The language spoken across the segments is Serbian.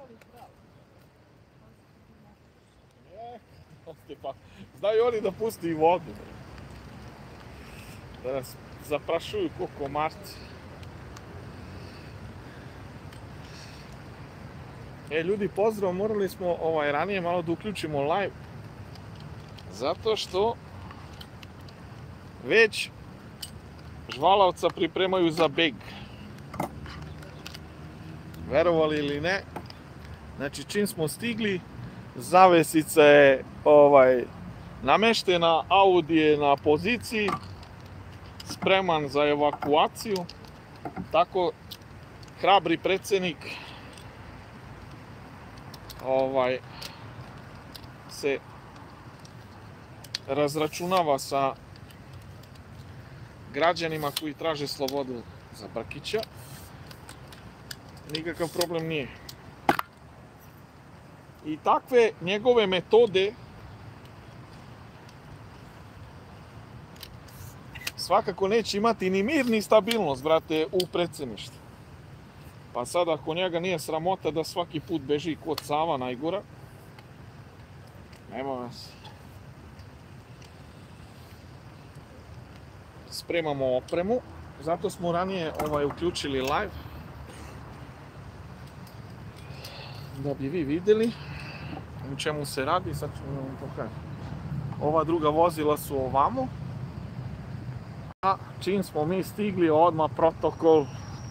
Znaju oni da pusti i vodu. Da nas zaprašuju ko komarci. Ljudi, pozdrav, morali smo ranije malo da uključimo live. Zato što već Žvalavca pripremaju za beg. Verovali ili ne, znači čim smo stigli, zavesica je nameštena, Audi je na poziciji, spreman za evakuaciju. Tako hrabri predsjednik se razračunava sa građanima koji traže slobodu za Brkića. Nikakav problem nije. I takve njegove metode svakako neće imati ni mir ni stabilnost, brate, u predsjedništvu. Pa sad ako njega nije sramota da svaki put beži kod Sava najgora, nema vas. Spremamo opremu, zato smo ranije uključili live. Da bi vi vidjeli u čemu se radi, sad ćemo vam pokazati. Ova druga vozila su ovamo. A čim smo mi stigli, odmah protokol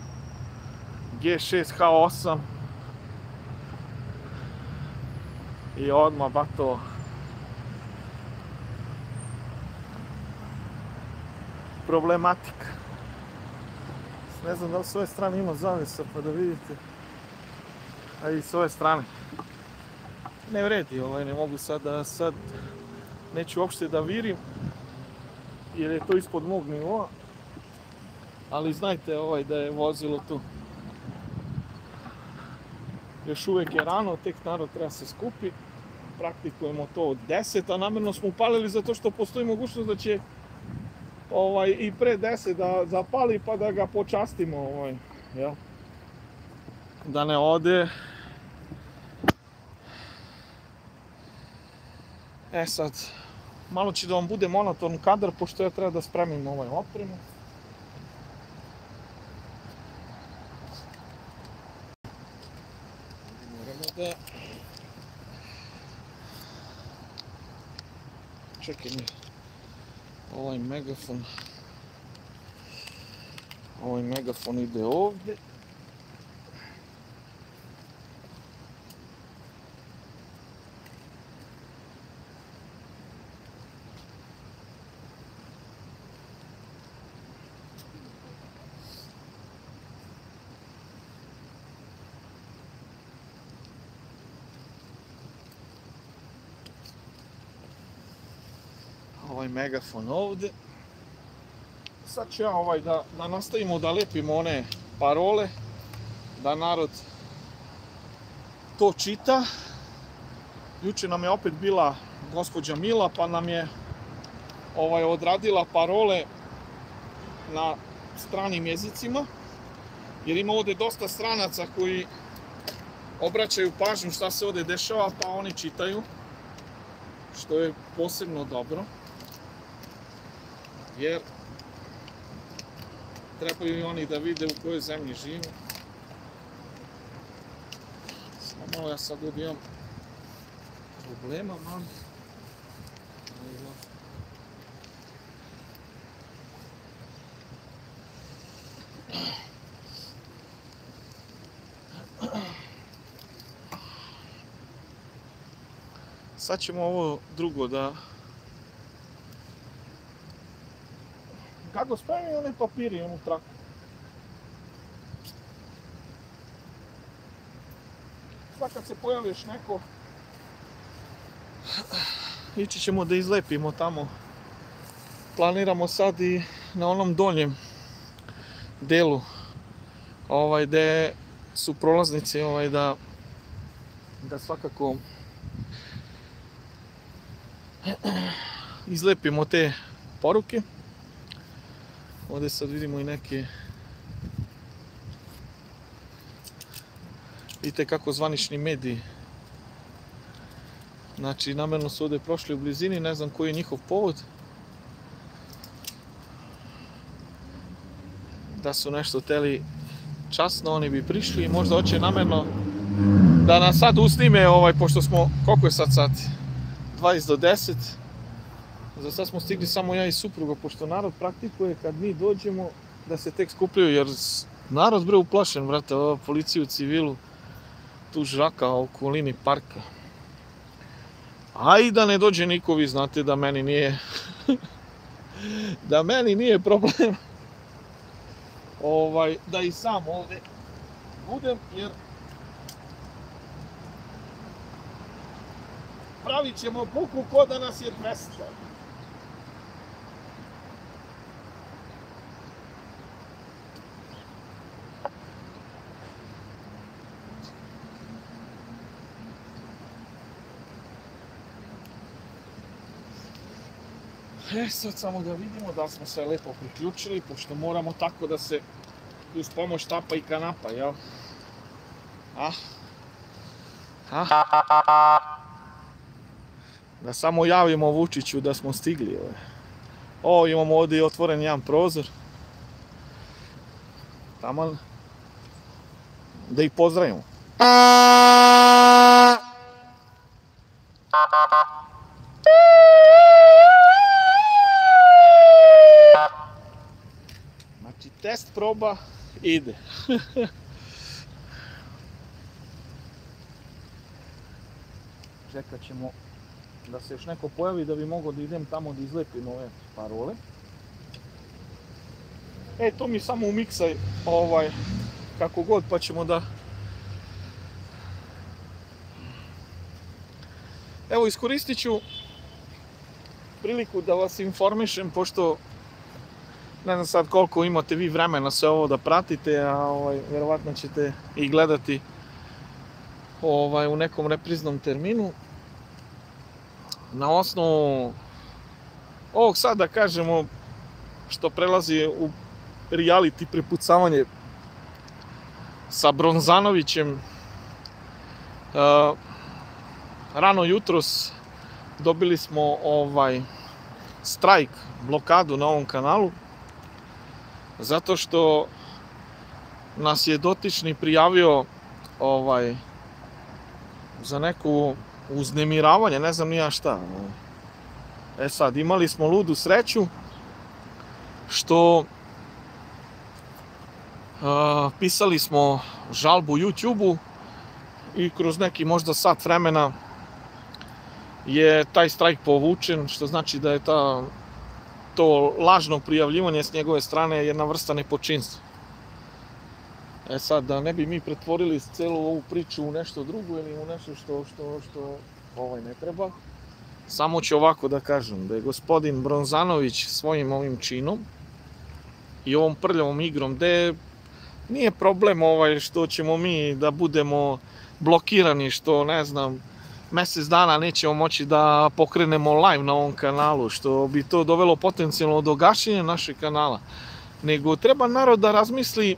G6H8 i odmah bato problematika. Ne znam da li s ove strane ima zavesa pa da vidite, a i s ove strane ne vredi, ne mogu sad neću uopšte da virim jer je to ispod mog nivoa, ali znajte da je vozilo tu. Još uvijek je rano, tek narod treba se skupi, praktikujemo to od 10, a namjerno smo upalili zato što postoji mogućnost da će i pre 10 da zapali pa da ga počastimo, jel? Da ne ode. Sad, malo će da vam bude monoton kadar, pošto ja treba da spremim opremu. Moramo da... Čekaj mi, ovaj megafon ide ovdje. Ovaj megafon ovdje. Sad ću ja da nastavimo da lepimo one parole, da narod to čita. Juče nam je opet bila gospođa Mila pa nam je odradila parole na stranim jezicima, jer ima ovdje dosta stranaca koji obraćaju pažnju šta se ovdje dešava pa oni čitaju, što je posebno dobro. Jer trebaju i oni da vide u kojoj zemlji živimo. Samo malo ja sad ovdje imam problema, man. Sad ćemo ovo drugo da... Kako spremaju one papiri unutra? Sad kad se pojavi još neko, ići ćemo da izlepimo tamo. Planiramo sad i na onom donjem delu, gdje su prolaznici, da svakako izlepimo te poruke. Ovdje sad vidimo i neke Vidite kako zvanični mediji. Znači, namerno su ovdje prošli u blizini, ne znam koji je njihov povod. Da su nešto hteli časno, oni bi prišli i možda hoće namerno da nas sad usnime, pošto smo, koliko je sad sati? 20 do 10. Za sad smo stigli samo ja i supruga, pošto narod praktikuje kad mi dođemo da se tek skupljaju, jer narod bre uplašen, brate, policiju u civilu, tu žraka u okolini parka. A i da ne dođe niko, vi znate da meni nije, da meni nije problem, da i sam ovdje budem, jer pravit ćemo buku ko da nas je 200. Sad samo da vidimo da smo se lepo priključili, pošto moramo tako da se uz pomoć tapa i kanapa, jel? Da samo javimo Vučiću da smo stigli. Imamo ovdje i otvoren jedan prozor. Taman da ih pozdravimo. Znači, test proba ide. Čekat ćemo da se još neko pojavi da bi mogao da idem tamo da izlepim ove parole. To mi samo umiksaj kako god, pa ćemo da... Evo, iskoristit ću priliku da vas informišem, pošto ne znam sad koliko imate vi vremena sve ovo da pratite, a vjerovatno ćete i gledati u nekom repriznom terminu. Na osnovu ovog sad da kažemo što prelazi u reality prepucavanje sa Bronzanovićem, rano jutros dobili smo strajk, blokadu na ovom kanalu, zato što nas je dotični prijavio za neku uznemiravanje, ne znam ni ja šta. Sad, imali smo ludu sreću što pisali smo žalbu YouTube-u i kroz neki možda sat vremena je taj strajk povučen, što znači da je to lažno prijavljivanje s njegove strane jedna vrsta nepočinstva. Sad, da ne bi mi pretvorili celu ovu priču u nešto drugo ili u nešto što ne treba, samo ću ovako da kažem, da je gospodin Bronzanović svojim ovim činom i ovom prljavom igrom, gde nije problem što ćemo mi da budemo blokirani, što ne znam, mjesec dana nećemo moći da pokrenemo live na ovom kanalu, što bi to dovelo potencijalno do gašenja našeg kanala, nego treba narod da razmisli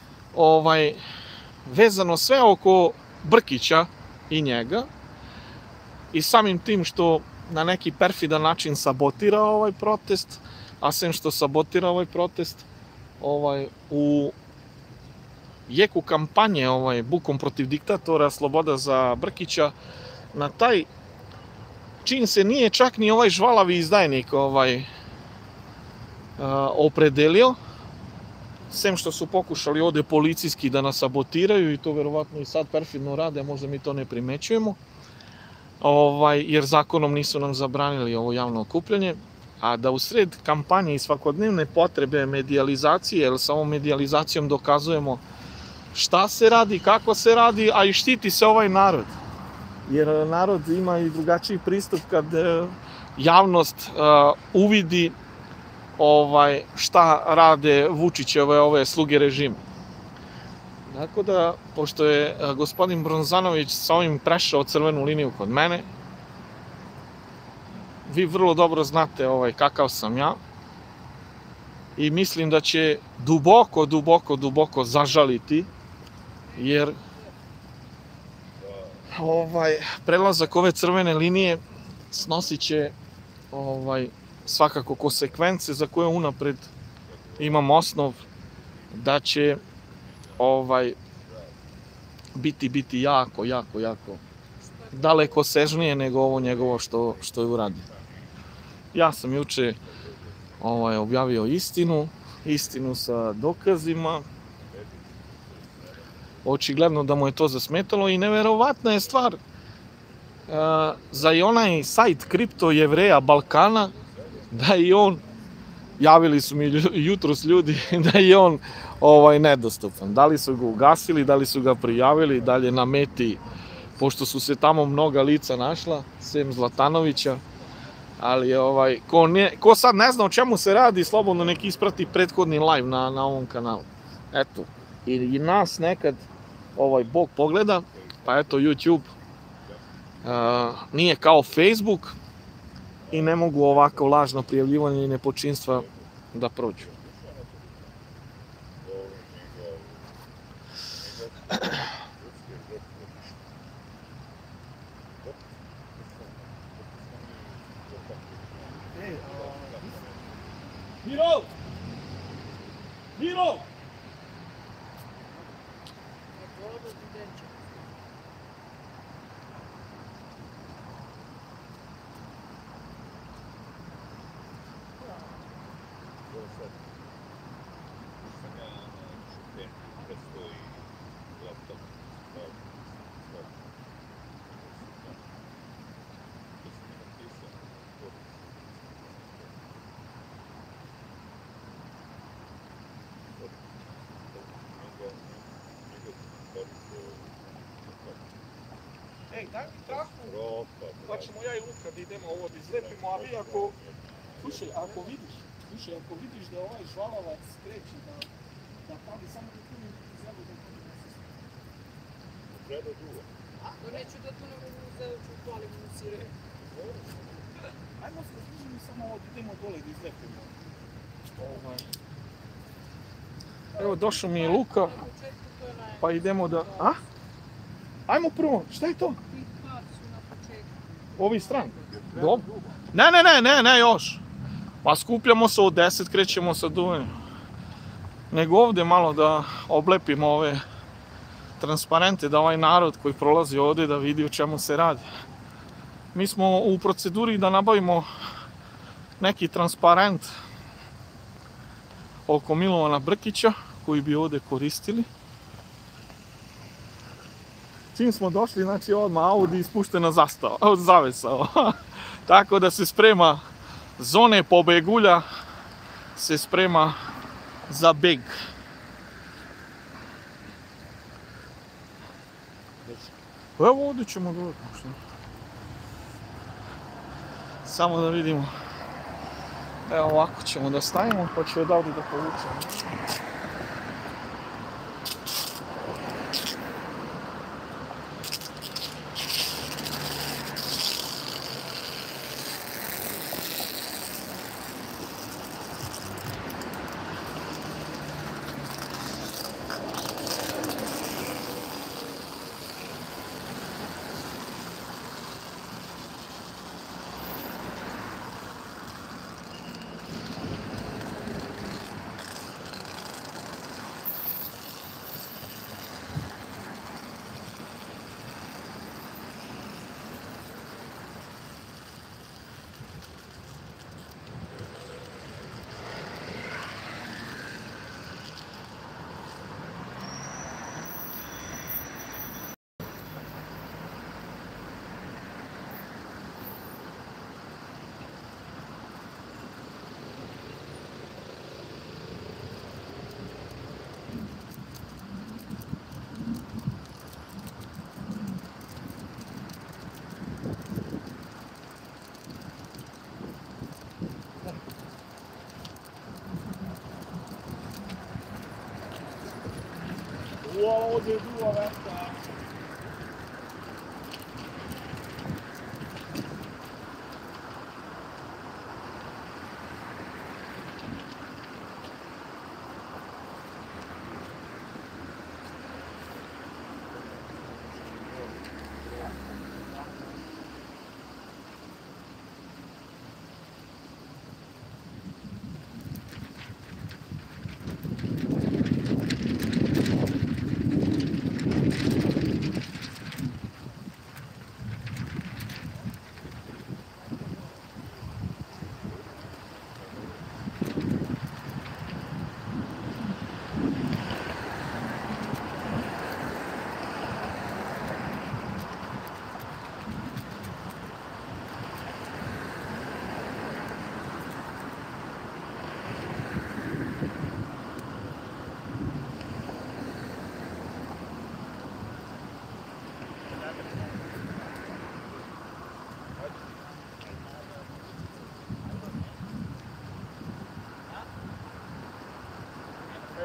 vezano sve oko Brkića i njega i samim tim što na neki perfidan način sabotira ovaj protest, a sem što sabotira ovaj protest u jeku kampanje bukom protiv diktatora, sloboda za Brkića, na taj čin se nije čak ni ovaj žvalavi izdajnik opredelio, sem što su pokušali ovdje policijski da nas sabotiraju i to verovatno i sad perfidno rade, možda mi to ne primećujemo, jer zakonom nisu nam zabranili ovo javno okupljanje, a da u sred kampanje i svakodnevne potrebe medijalizacije, jer sa ovom medijalizacijom dokazujemo šta se radi, kako se radi, a i štiti se ovaj narod. Jer narod ima i drugačiji pristup kad javnost uvidi šta rade Vučićeve ove sluge režima. Tako da, pošto je gospodin Bronzanović sa ovim prešao crvenu liniju kod mene, vi vrlo dobro znate kakav sam ja i mislim da će duboko zažaliti, jer prelazak ove crvene linije snosit će svakako konsekvence za koje unapred imam osnov da će biti jako daleko sežnije nego ovo njegovo što je uradio. Ja sam juče objavio istinu sa dokazima. Očigledno da mu je to zasmetalo i neverovatna je stvar za i onaj sajt Kripto Jevreja Balkana, da i on, javili su mi jutros ljudi, da je on nedostupan. Da li su ga ugasili, da li su ga prijavili, da li je na meti, pošto su se tamo mnoga lica našla, sem Zlatanovića, ali ko sad ne zna o čemu se radi, slobodno nek isprati prethodni live na ovom kanalu. Eto, i nas nekad Bog pogleda, pa eto YouTube nije kao Facebook i ne mogu ovako lažno prijavljivanje i nepočinstva da prođu. Miro! Miro! Ej, daj mi traku, pa ćemo ja i Luka da idemo ovo da izlepimo, a vi slušaj, ako vidiš da ovaj žvalavac kreće da pali, samo da tu mi izjavu da tu ne se treba dugo. Ako neću da tu ne mogu uzeti, ću palim u sire. Ajmo se služimo samo ovo da idemo dole da izlepimo. Evo, došao mi je Luka, pa idemo da... A? Ajmo prvo, šta je to? Ovi stran? Dobro. Ne, još. Pa skupljamo se od 10, krećemo sa duvanjem. Nego ovde malo da oblepimo ove transparente, da ovaj narod koji prolazi ovde da vidi o čemu se radi. Mi smo u proceduri da nabavimo neki transparent oko Milovana Brkića koji bi ovde koristili. Čim smo došli, znači odmah Audi ispuštena zavesa. Tako da se sprema zone pobegulja, se sprema za beg. Evo ovdje ćemo doći. Samo da vidimo. Evo ovako ćemo da stavimo, pa ću odavde da povučemo. Wow, det du har vært der.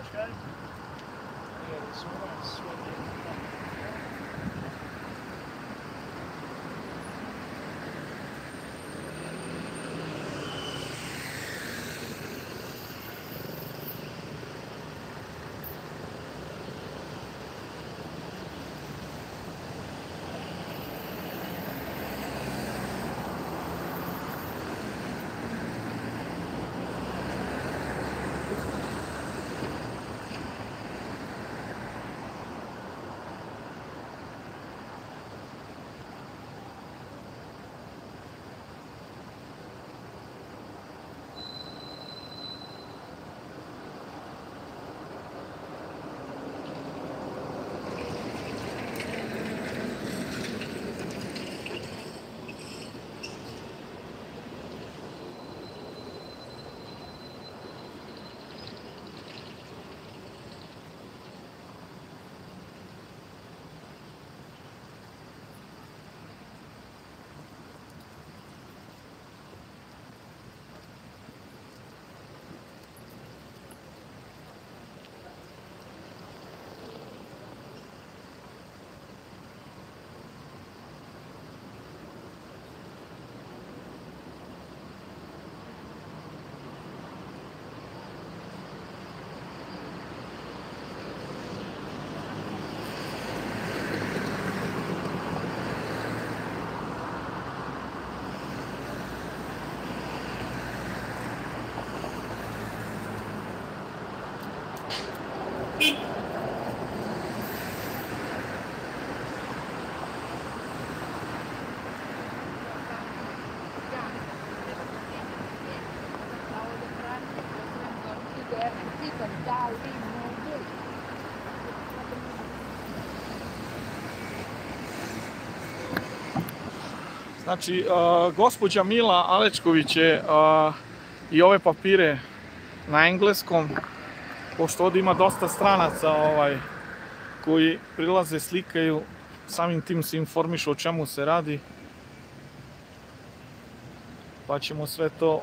Znači, gospođa Mila Alečković je i ove papire na engleskom, pošto ovdje ima dosta stranaca koji prilaze, slikaju, samim tim se informišu o čemu se radi. Pa ćemo sve to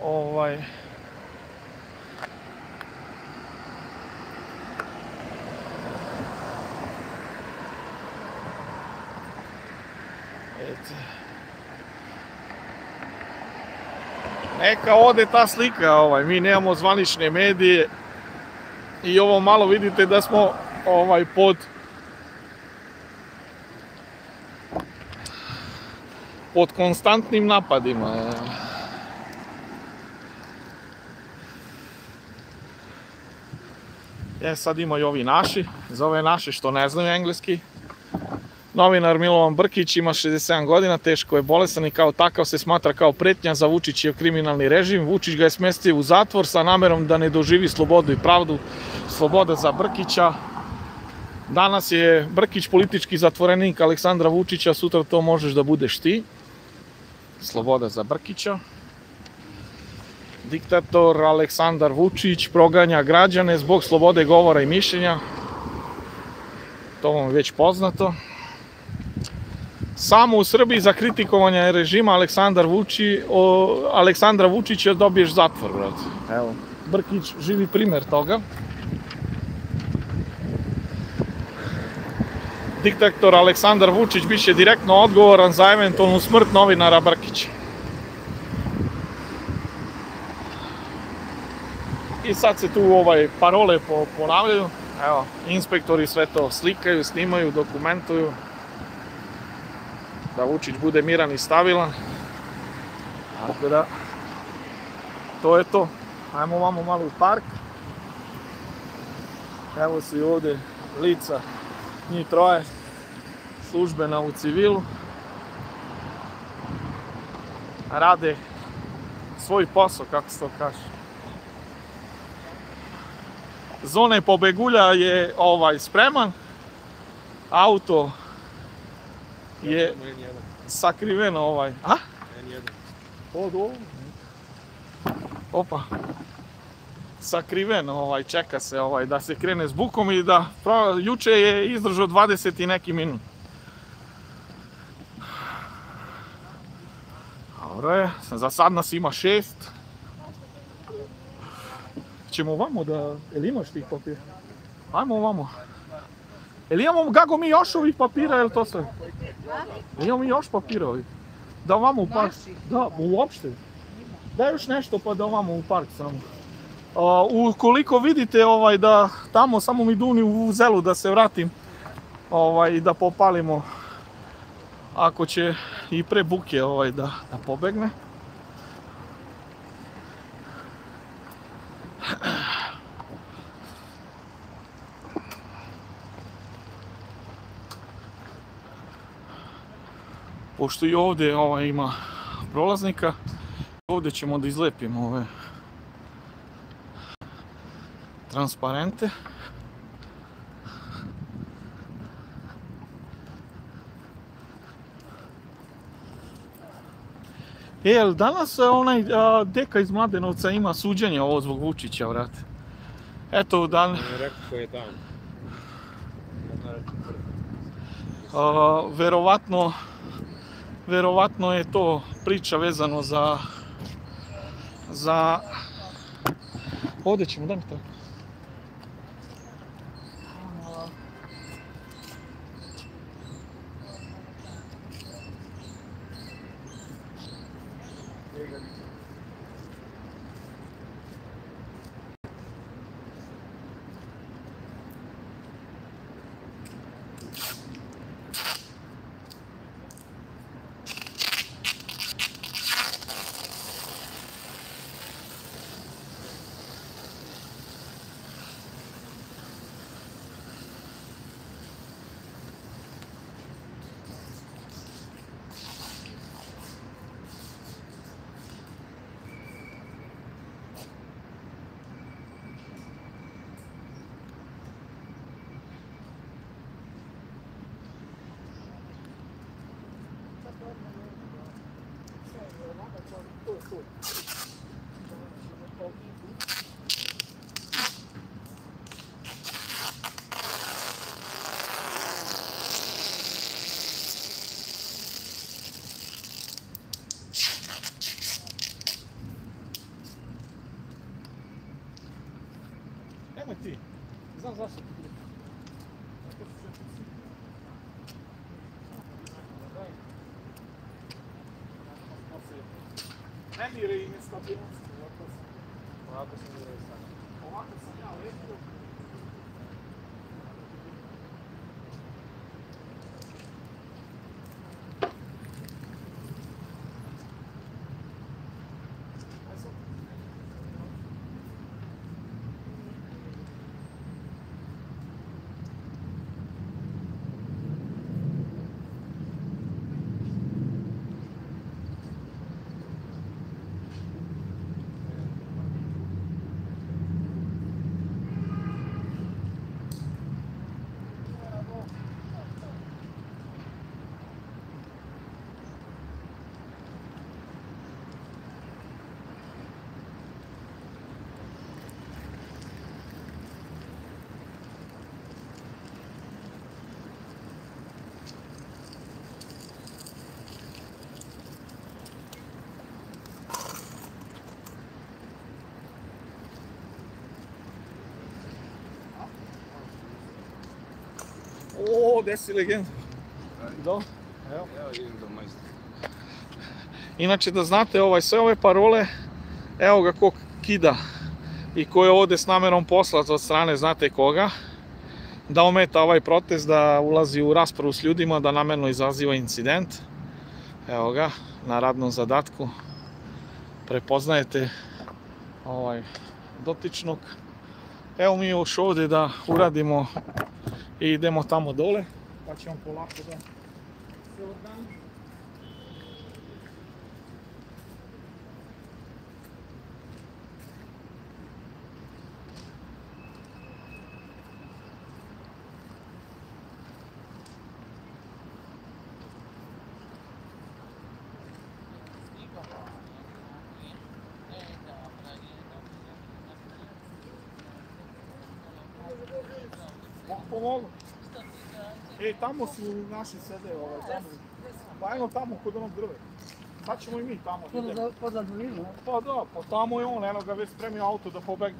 neka ode ta slika, mi nemamo zvanične medije i ovo malo vidite da smo pod konstantnim napadima. Sad imaju ovi naši, za ove naše što ne znaju engleski. Novinar Milovan Brkić ima 67 godina, teško je bolestan i kao takav se smatra kao pretnja za Vučićev kriminalni režim. Vučić ga je smestio u zatvor sa namerom da ne doživi slobodu i pravdu. Sloboda za Brkića. Danas je Brkić politički zatvorenik Aleksandra Vučića, sutra to možeš da budeš ti. Sloboda za Brkića. Diktator Aleksandar Vučić proganja građane zbog slobode govora i mišljenja. To vam je već poznato. Samo u Srbiji za kritikovanje režima Aleksandra Vučića dobiješ zatvor, brate. Evo, Brkić živi primer toga. Diktator Aleksandar Vučić biće direktno odgovoran za eventualnu smrt novinara Brkića. I sad se tu parole ponavljaju. Evo, inspektori sve to slikaju, snimaju, dokumentuju. Da Vučić bude miran i stabilan. Tako da, to je to. Ajmo vamo malo u park. Evo su i ovdje lica, njih troje, službena u civilu. Rade svoj posao, kako se to kaže. Zone pobegulja je spreman. Auto je sakriveno A? Opa. Sakriveno, čeka se da se krene s bukom i da juče je izdržao 20 i neki minut. Dobro je, za sad nas ima 6. Ćemo vamo da, jel imaš tih papira? Ajmo ovamo. Jel imamo kako mi još ovih papira, jel to sve? Imamo mi još papira ovih. Da ovamo u park. Da, uopšte. Daj još nešto pa da ovamo u park samo. Ukoliko vidite da tamo samo mi duni u zelu da se vratim i da popalimo, ako će i pre buke da pobegne. Pošto i ovdje ima prolaznika, ovdje ćemo da izlepimo ove transparente. Jel danas onaj deka iz Mladenovca ima suđenje ovo zbog Vučića, vrate? Eto, dan... Ne rekao koji je dan. Verovatno je to priča vezano za... Ovdje ćemo, daj mi to. Nemoj ti, znam zašto ti gre. Ne mire i nestabilnosti. Ovako sam mirao i sad. Ovako sam ja letio. O, gdje si legenda? Do? Evo. Evo idem do majstora. Inače da znate, sve ove parole, evo ga ko kida i ko je ovdje s namerom poslat od strane znate koga, da ometa ovaj protest, da ulazi u raspravu s ljudima, da namerno izaziva incident. Evo ga, na radnom zadatku prepoznajete dotičnog. Evo mi još ovdje da uradimo i idemo tamo dole, pa ćemo polako da se organizujemo. Pomogu. Tamo su naši sede, tamo. Pa eno tamo kod onog drve. Sad ćemo i mi tamo. Poza dolinu. Pa da, pa tamo je on, eno ga već spremio auto da pobegne.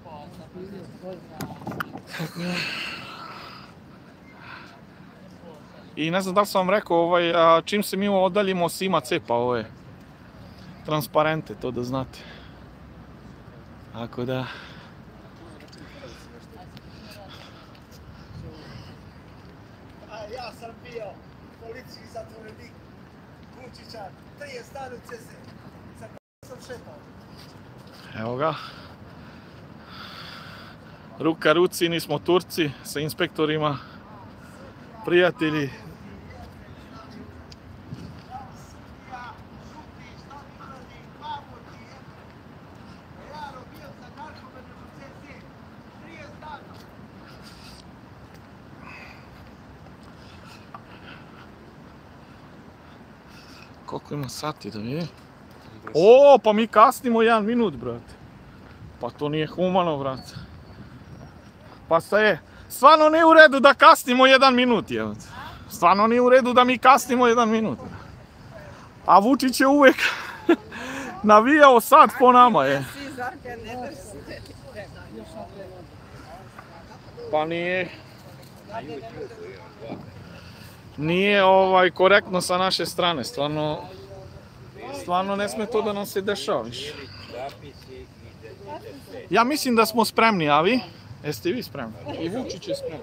I ne znam da li sam vam rekao, čim se mi odaljimo Sima cepa ove transparente, to da znate. Tako da... Ja sam bio policiji zatvorenik Vučića, 30 dana u CZ. Sa sam šetao. Evo ga. Ruka ruci, nismo Turci, sa inspektorima, prijatelji. Koliko ima sati da vidim? O, pa mi kasnimo 1 minut, brate. Pa to nije humano, brate. Pa stvarno nije u redu da kasnimo 1 minut, je. Stvarno nije u redu da mi kasnimo 1 minut. A Vučić je uvijek navijao sad po nama, je. Pa nije korektno sa naše strane, stvarno ne sme to da nam se dešava više. Ja mislim da smo spremni, a vi? Jeste vi spremni? I Vučić je spremni.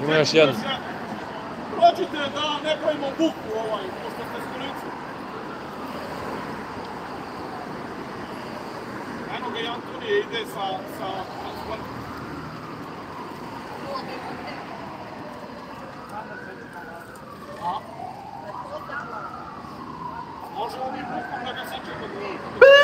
Ima još jedno. Prođite da ne pravimo buku pošto ste s kolicom. Eno ga i Antonije ide sa transportom. Možemo mi bukom da ga sačekamo.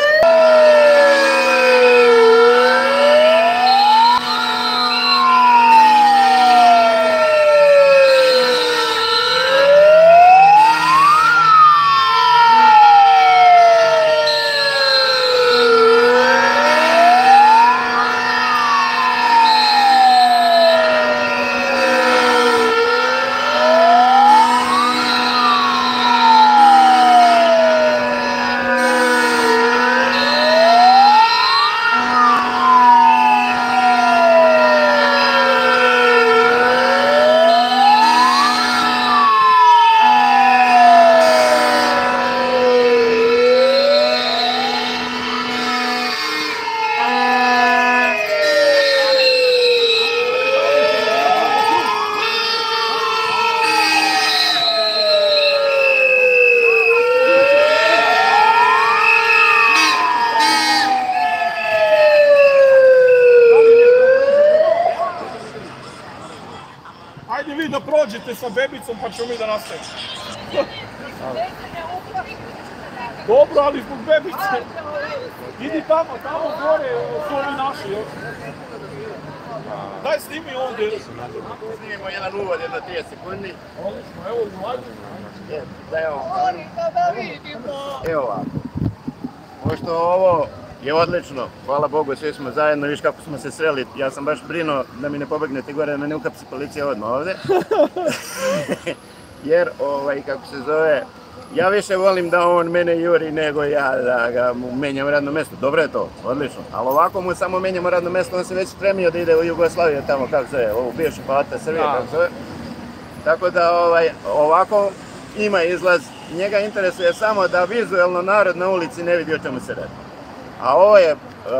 Ajde vi da prođete sa bebicom pa ćemo mi da nastavimo. Dobro, ali zbog bebice. Idi tamo gore, su ovi naši. Daj snimi ovdje. Snimimo jedan uvod, jedno 30 sekundi. Odlično, evo mlađi. Evo ovako. Pošto ovo je odlično, hvala Bogu, svi smo zajedno, viš kako smo se sreli, ja sam baš brinuo da mi ne pobegnete gore, da me ne ukapsi policija odmah ovdje. Jer, kako se zove, ja više volim da on mene juri nego ja da ga mu menjam radno mjesto. Dobro je to, odlično, ali ovako mu samo menjamo radno mjesto, on se već spremio da ide u Jugoslaviju tamo, kako se zove, ovu bivšu Palata Srbije, kako se zove. Tako da ovako ima izlaz, njega interesuje samo da vizualno narod na ulici ne vidi o čemu se radi. A ovo je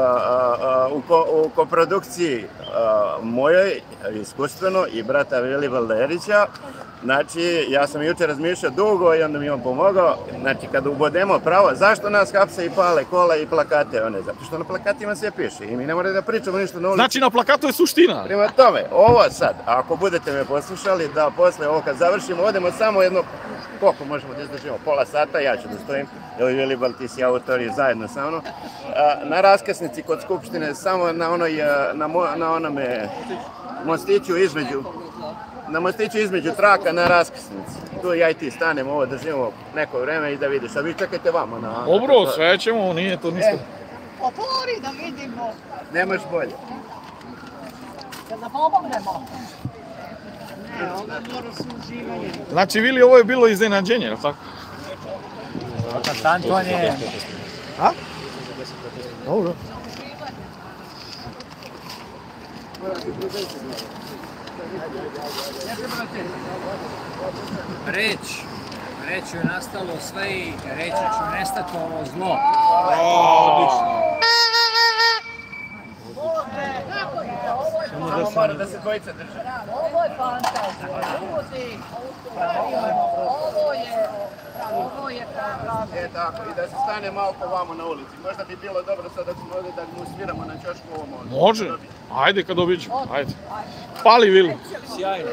u koprodukciji mojoj, iskustveno, i brata Vili Valderića. Znači, ja sam jučer razmišljao dugo i onda mi on pomogao. Znači, kada ubodemo pravo, zašto nas hapse i pale kola i plakate one? Zato što na plakatima sve piše i mi ne moramo da pričamo ništa na ulici. Znači, na plakatu je suština. Prema tome, ovo sad, ako budete me poslušali, da posle ovo kad završimo, odemo samo jedno, koliko možemo da izdržimo, pola sata, ja ću da stojim, evo i Vili Bal, ti si autori zajedno sa mnom, na raskrsnici kod Skupštine, samo na onome mostiću između traka na raskrsnici. Tu ja i ti stanemo, ovo držimo neko vreme i da vidiš, a vi čekajte vamo na... Dobro, sve ćemo, nije to ništa. Otvori da vidimo. Nemaš bolje. Da pomognemo. Ne, ovo mora se uživanje. Znači, Vili, ovo je bilo iznenađenje, je li tako? Antonije. A? Dobro. Reći je nastalo sve i reći će nestati ovo zlo. Samo mora da se dvojica drže. Ovo je fantazija, ovo je Tako, i da se stane malo vamo na ulici. Možda bi bilo dobro sad dok smo ovdje da mu sviramo na čošku ovo. Može. Ajde kad obiđemo. Ajde. Pali, Vili. Sjajno.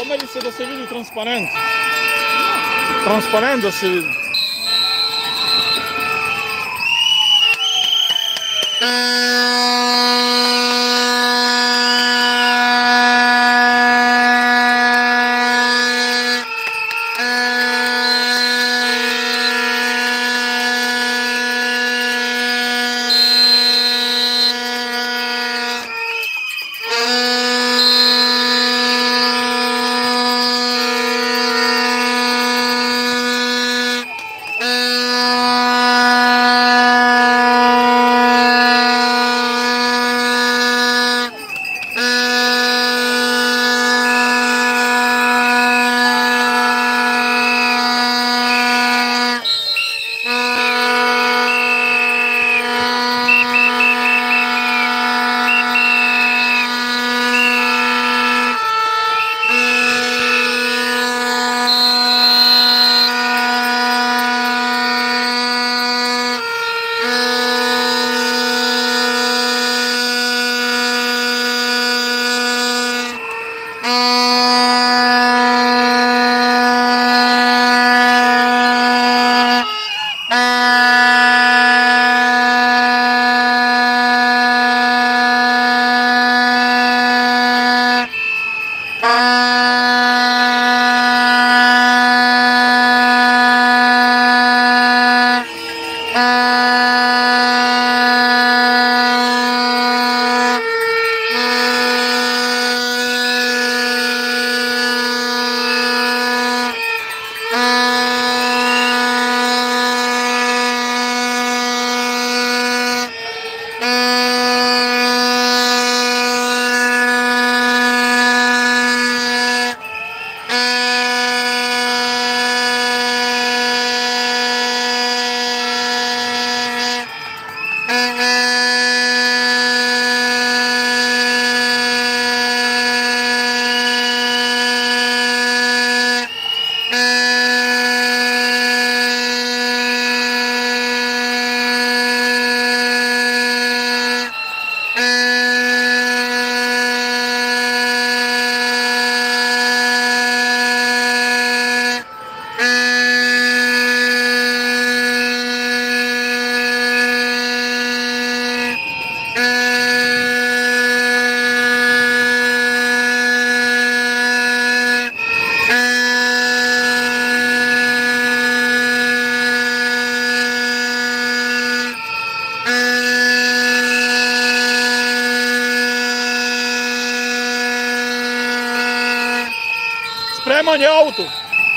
pomeri se da se vidi transparent. Transparent da se vidi. Spreman je auto.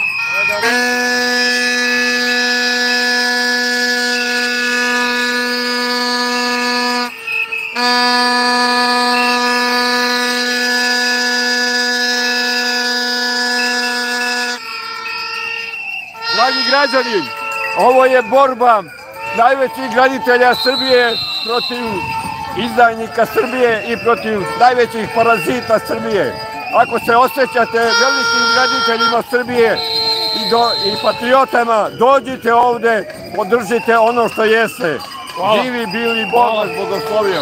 Dragi građani, ovo je borba najvećih graditelja Srbije protiv izdajnika Srbije i protiv najvećih parazita Srbije. Ako se osjećate velikim graditeljima Srbije i patriotama, dođite ovde, podržite ono što jeste. Živi bili, Bog vas blagoslovio.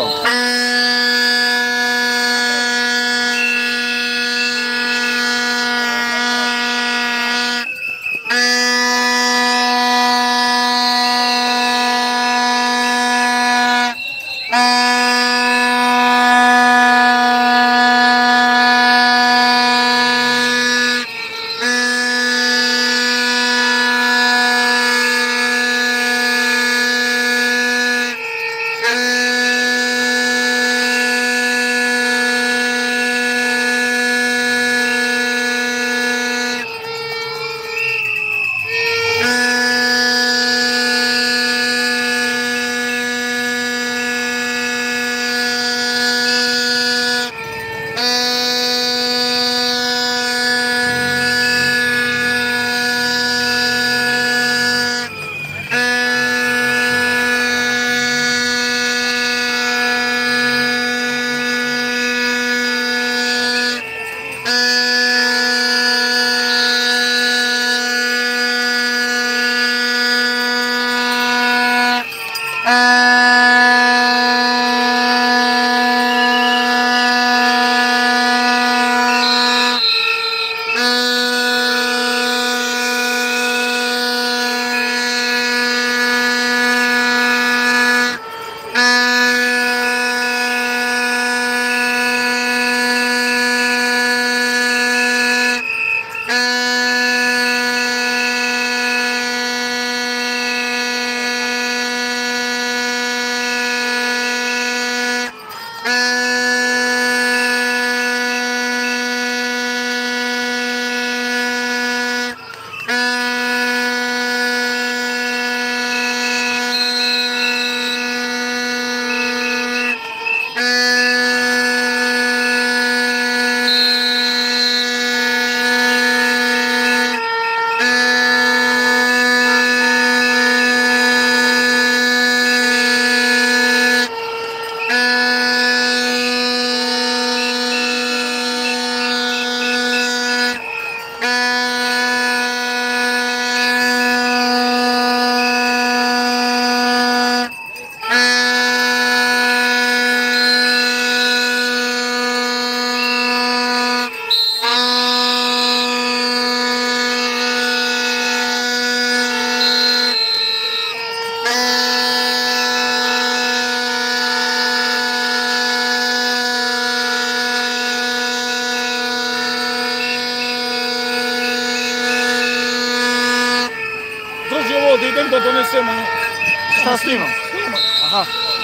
idem da donesemo. Šta snimam? Aha.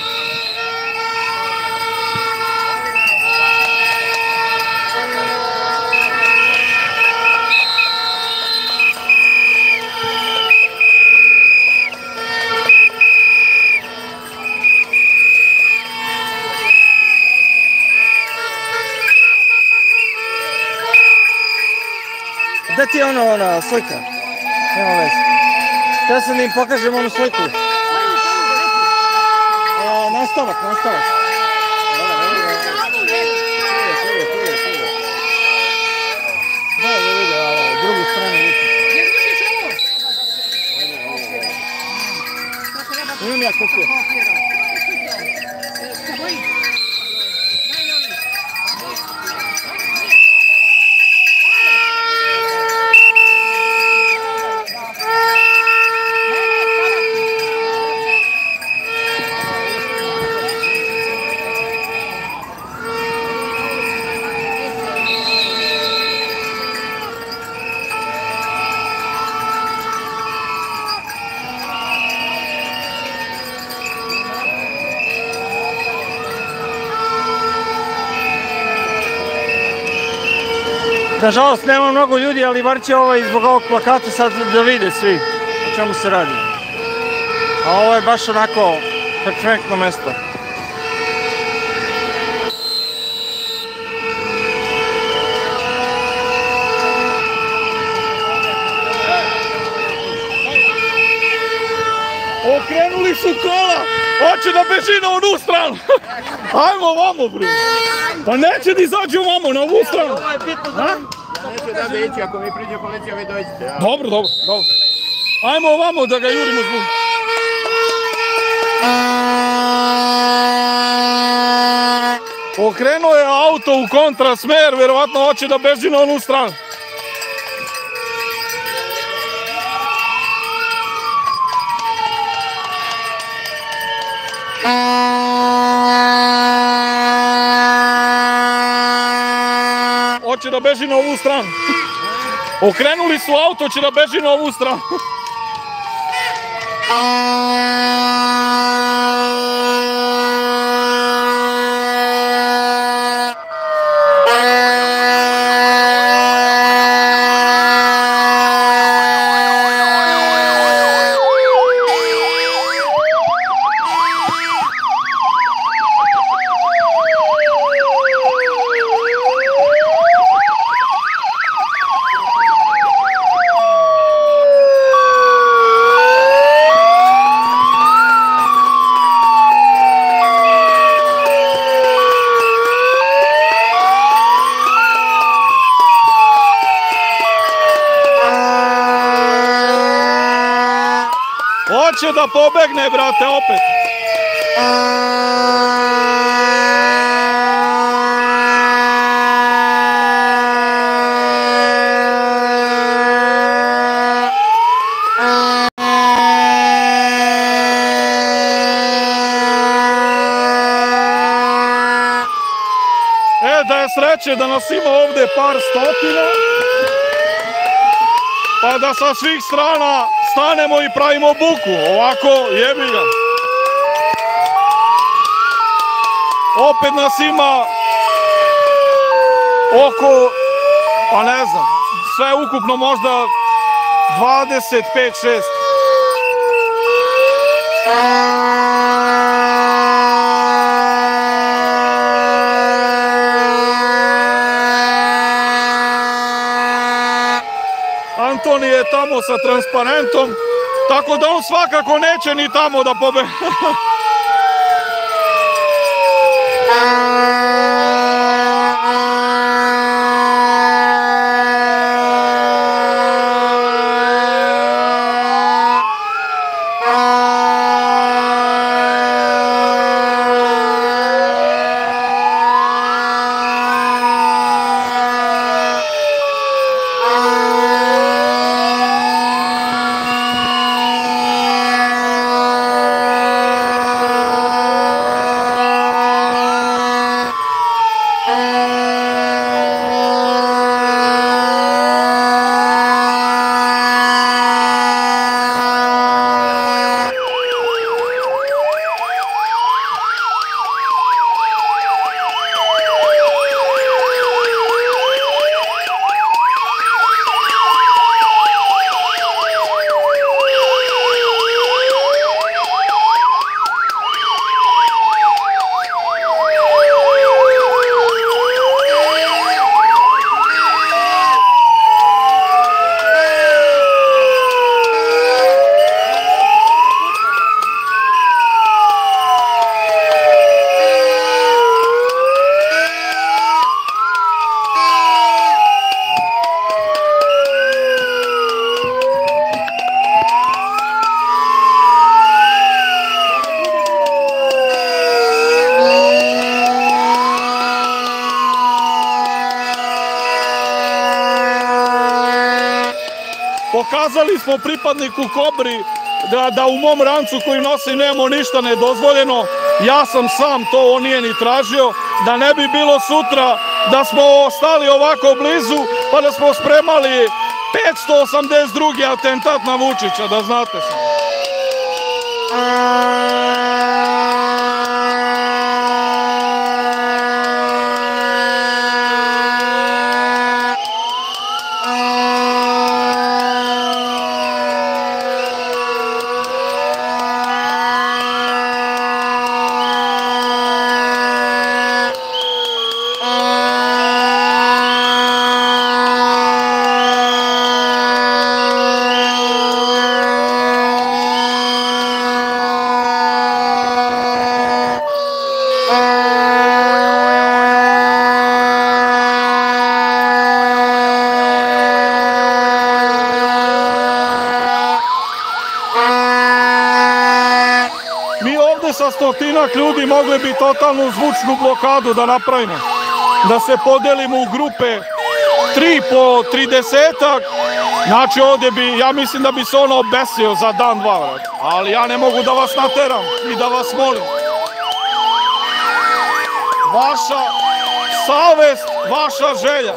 Gde ti je ona slika? Nema veze. Htio sam da im pokažem onu sliku. Nastavak. Da vidi, drugu stranu vidi. Imam ja kupio. Nažalost nema mnogo ljudi, ali bar će zbog ovog plakata sad da vide svi o čemu se radi. A ovo je baš onako perfektno mesto. Okrenuli su kola! Hoće da beži na onu stranu! Ajmo ovamo, bre! Pa neće da izađe ovamo, na ovu stranu! Neće da bi ići, ako mi priđe policija, vi dođete. Dobro. Ajmo ovamo da ga jurimo zbog. Okrenuo je auto u kontrasmer, verovatno hoće da beži na onu stranu. Hoće da beži na ovu stranu. Okrenuli su auto, će da beži na ovu stranu. Hoće da pobegne, brate, opet. Da je sreće da nas ima ovde par stotina, pa da sa svih strana stanemo i pravimo buku, ovako jebi ga. Opet nas ima oko, pa ne znam, sve ukupno možda 25-6. Antoni je tamo sa transparentom, tako da on svakako neće ni tamo da pobegne. Pokazali smo pripadniku Kobri da u mom rancu koji nosim nemamo ništa nedozvoljeno. Ja sam sam to, on nije ni tražio, da ne bi bilo sutra da smo ostali ovako blizu pa da smo spremali 582. atentat na Vučića, da znate samo. Sa stotinak ljudi mogli bi totalnu zvučnu blokadu da napravimo, da se podelimo u grupe 3 po 30-ak, znači ovdje bi, ja mislim da bi se ono obesio za dan, dva, ali ja ne mogu da vas nateram i da vas molim. Vaša savest, vaša želja.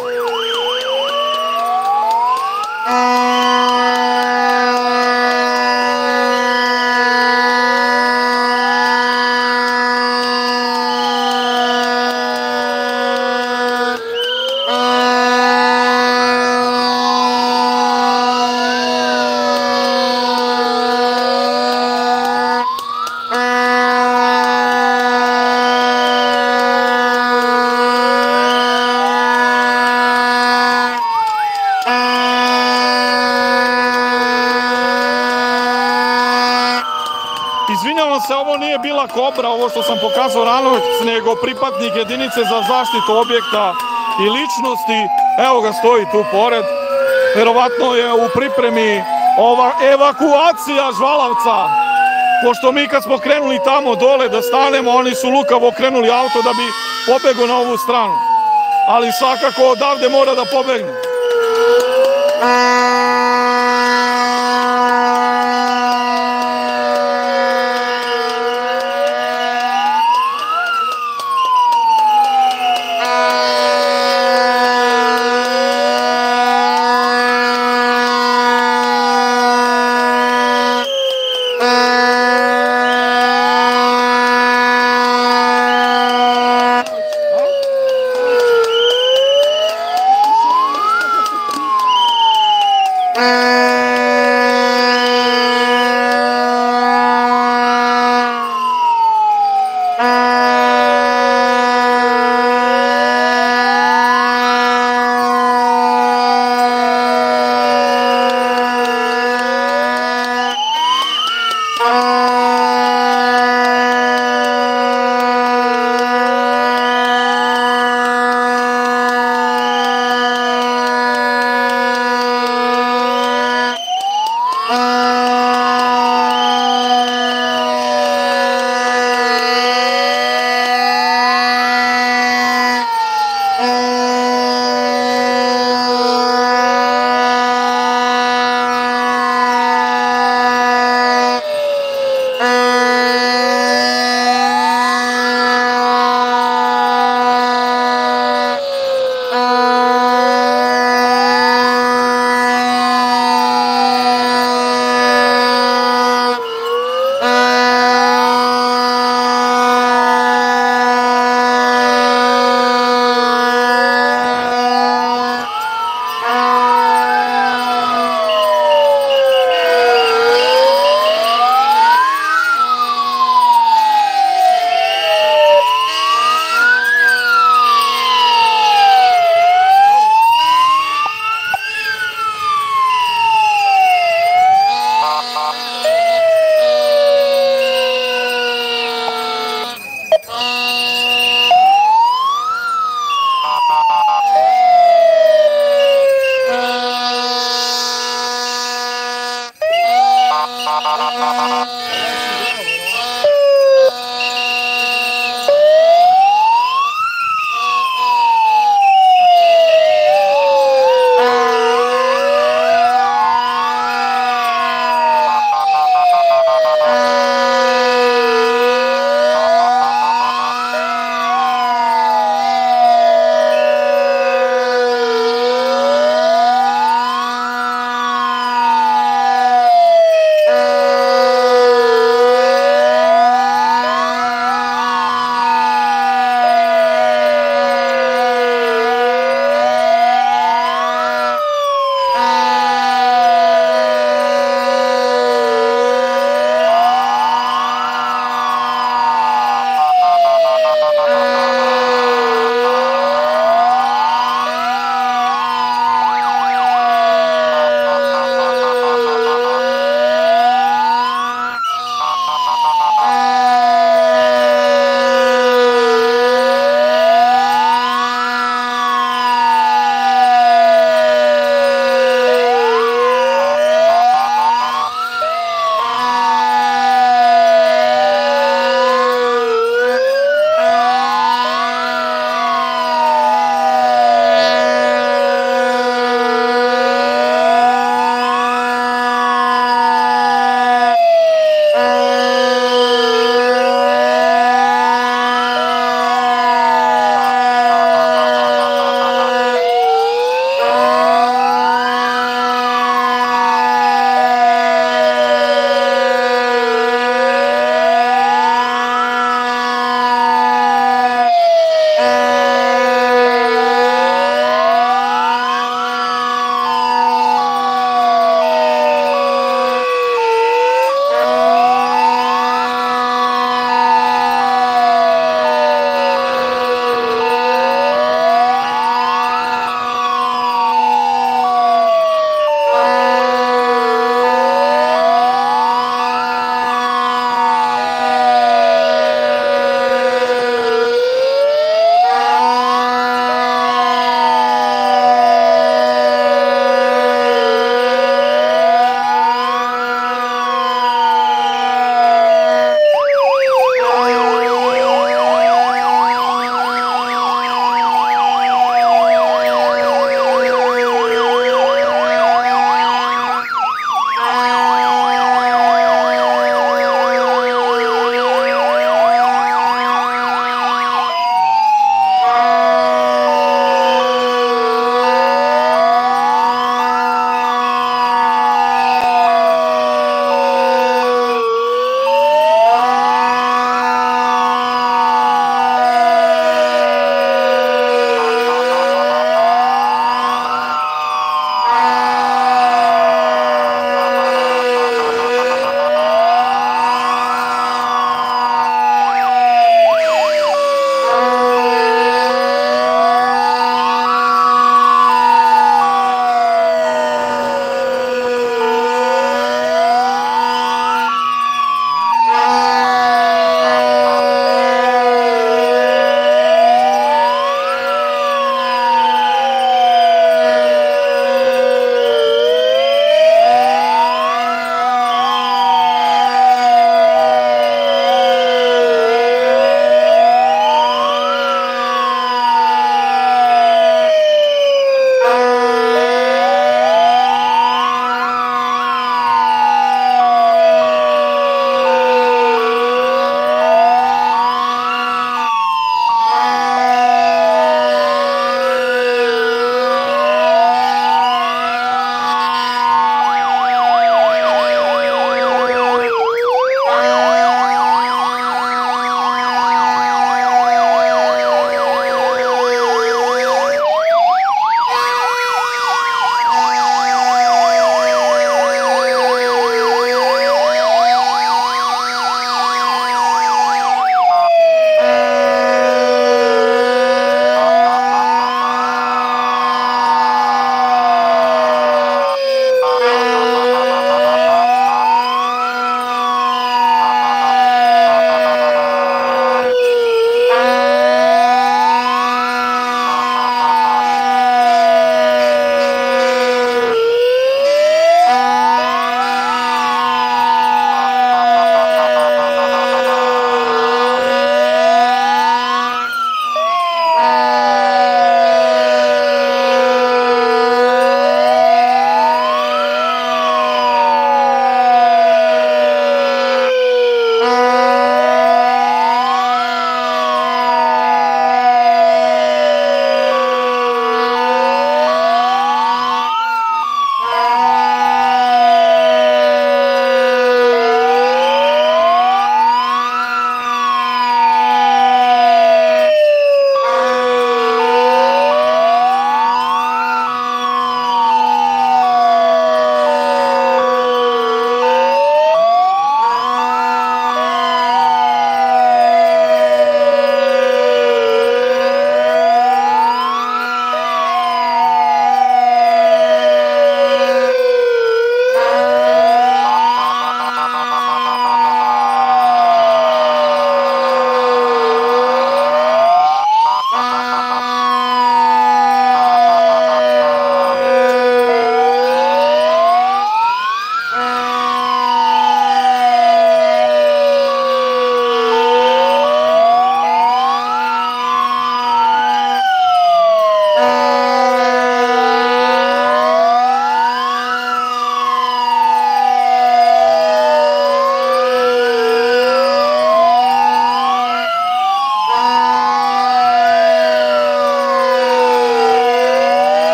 Izvinjavam se, ovo nije bila Kobra, ovo što sam pokazao ranoć, nego pripadnik jedinice za zaštitu objekta i ličnosti. Evo ga, stoji tu pored. Verovatno je u pripremi ova evakuacija Žvalavca. Pošto mi kad smo krenuli tamo dole da stanemo, oni su lukavo krenuli auto da bi pobegao na ovu stranu. Ali svakako odavde mora da pobegne.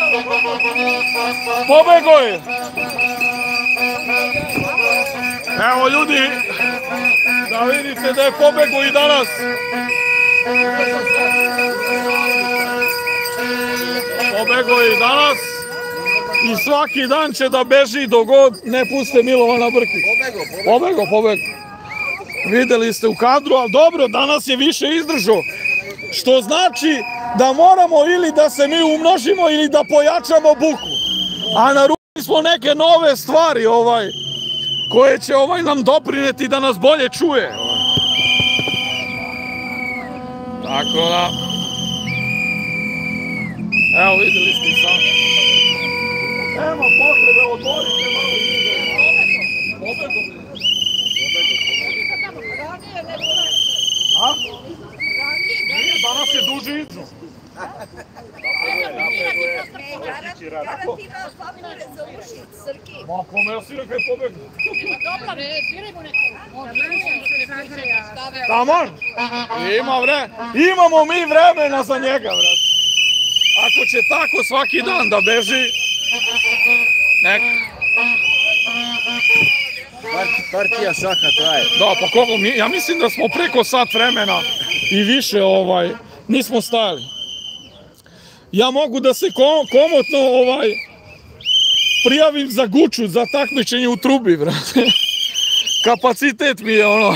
Pobego je! Evo ljudi, da vidite da je pobego i danas. Pobego je i danas. I svaki dan će da beži dok god ne puste Milovana Brkić. Pobego. Videli ste u kadru, ali dobro, danas je više izdržao. Što znači da moramo ili da se mi umnožimo ili da pojačamo buku. A naručili smo neke nove stvari koje će nam doprineti da nas bolje čuje. Tako da... Evo videli ste i sami. Nema potrebe, odmorite malo i pobego. A? Danas je duži iznos. Ma kome ja si rekao je pobegu? Dobro, ne, diraj mu neko. Taman? Imamo mi vremena za njega, vrat. Ako će tako svaki dan da beži, neka. Partija šaha traje. Da, pa koliko mi, ja mislim da smo preko sat vremena i više nismo stajali. Ja mogu da se komotno prijavim za Guču, za takmičenje u trubi, brate. Kapacitet mi je ono.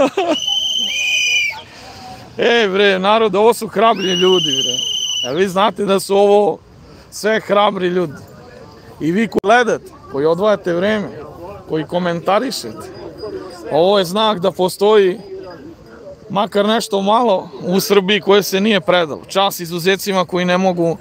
Bre, narod, ovo su hrabri ljudi, bre. Vi znate da su ovo sve hrabri ljudi. I vi koji gledate, koji odvajate vreme, koji komentarišete, ovo je znak da postoji makar nešto malo u Srbiji koje se nije predalo. Čast izuzecima koji ne mogu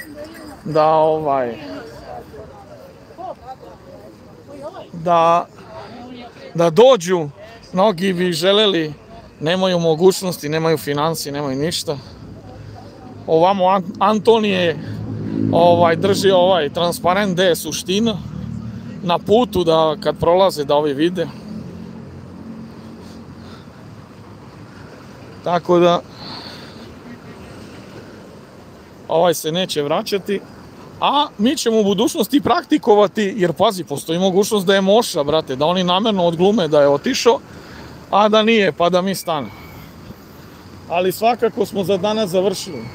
da dođu. Mnogi bi želeli, nemaju mogućnosti, nemaju financije, nemaju ništa. Ovamo Antonije drži transparent gde je suština, na putu da kad prolaze da ovi vide. Tako da se neće vraćati, a mi ćemo u budućnosti praktikovati, jer pazi, postoji mogućnost da je moša, brate, da oni namerno odglume da je otišao, a da nije, pa da mi stane. Ali svakako smo za danas završili.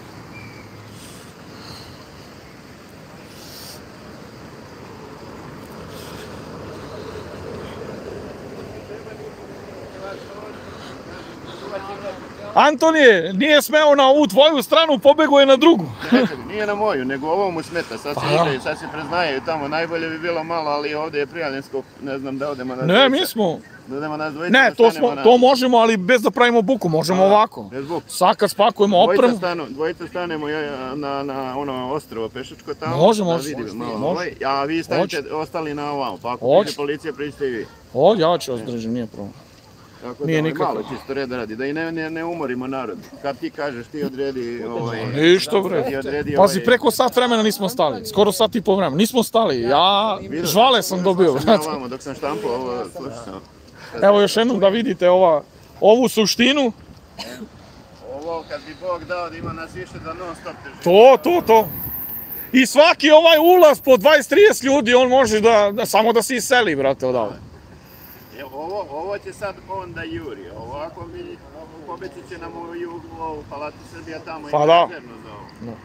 Antonije, nije smeo na ovu tvoju stranu, pobegao je na drugu. Nije na moju, nego ovo mu smeta. Sad se preznajaju tamo, najbolje bi bilo malo, ali ovdje je Prijaljensko, ne znam da odemo na dvojice. Ne, mi smo... Da odemo na dvojice. Ne, to možemo, ali bez da pravimo buku, možemo ovako. Bez buku. Sad kad spakujemo opremu... Dvojice stanemo na ono ostrvo pešačko tamo. Možemo. A vi stanite ostali na ovamo, pa ako priđe policija, priđite i vi. Ja ću vas držim, nije problem. Tako da malo čisto red radi, da i ne umorimo narod. Kad ti kažeš, ti odredi... Ništa bre. Pazi, preko sat vremena nismo stali, skoro sat i po vremena. Nismo stali, ja žvale sam dobio. Dok sam štampao ovo, slušao. Evo još jednom da vidite ovu suštinu. Ovo kad bi Bog dao da ima nas više da non stop drži. To. I svaki ulaz po 20-30 ljudi, on može samo da se iseli, brate, odavde. Ovo će sad on da juri, ovako pobeći će nam u juglu, u Palati Srbija tamo i rezervno za ovo.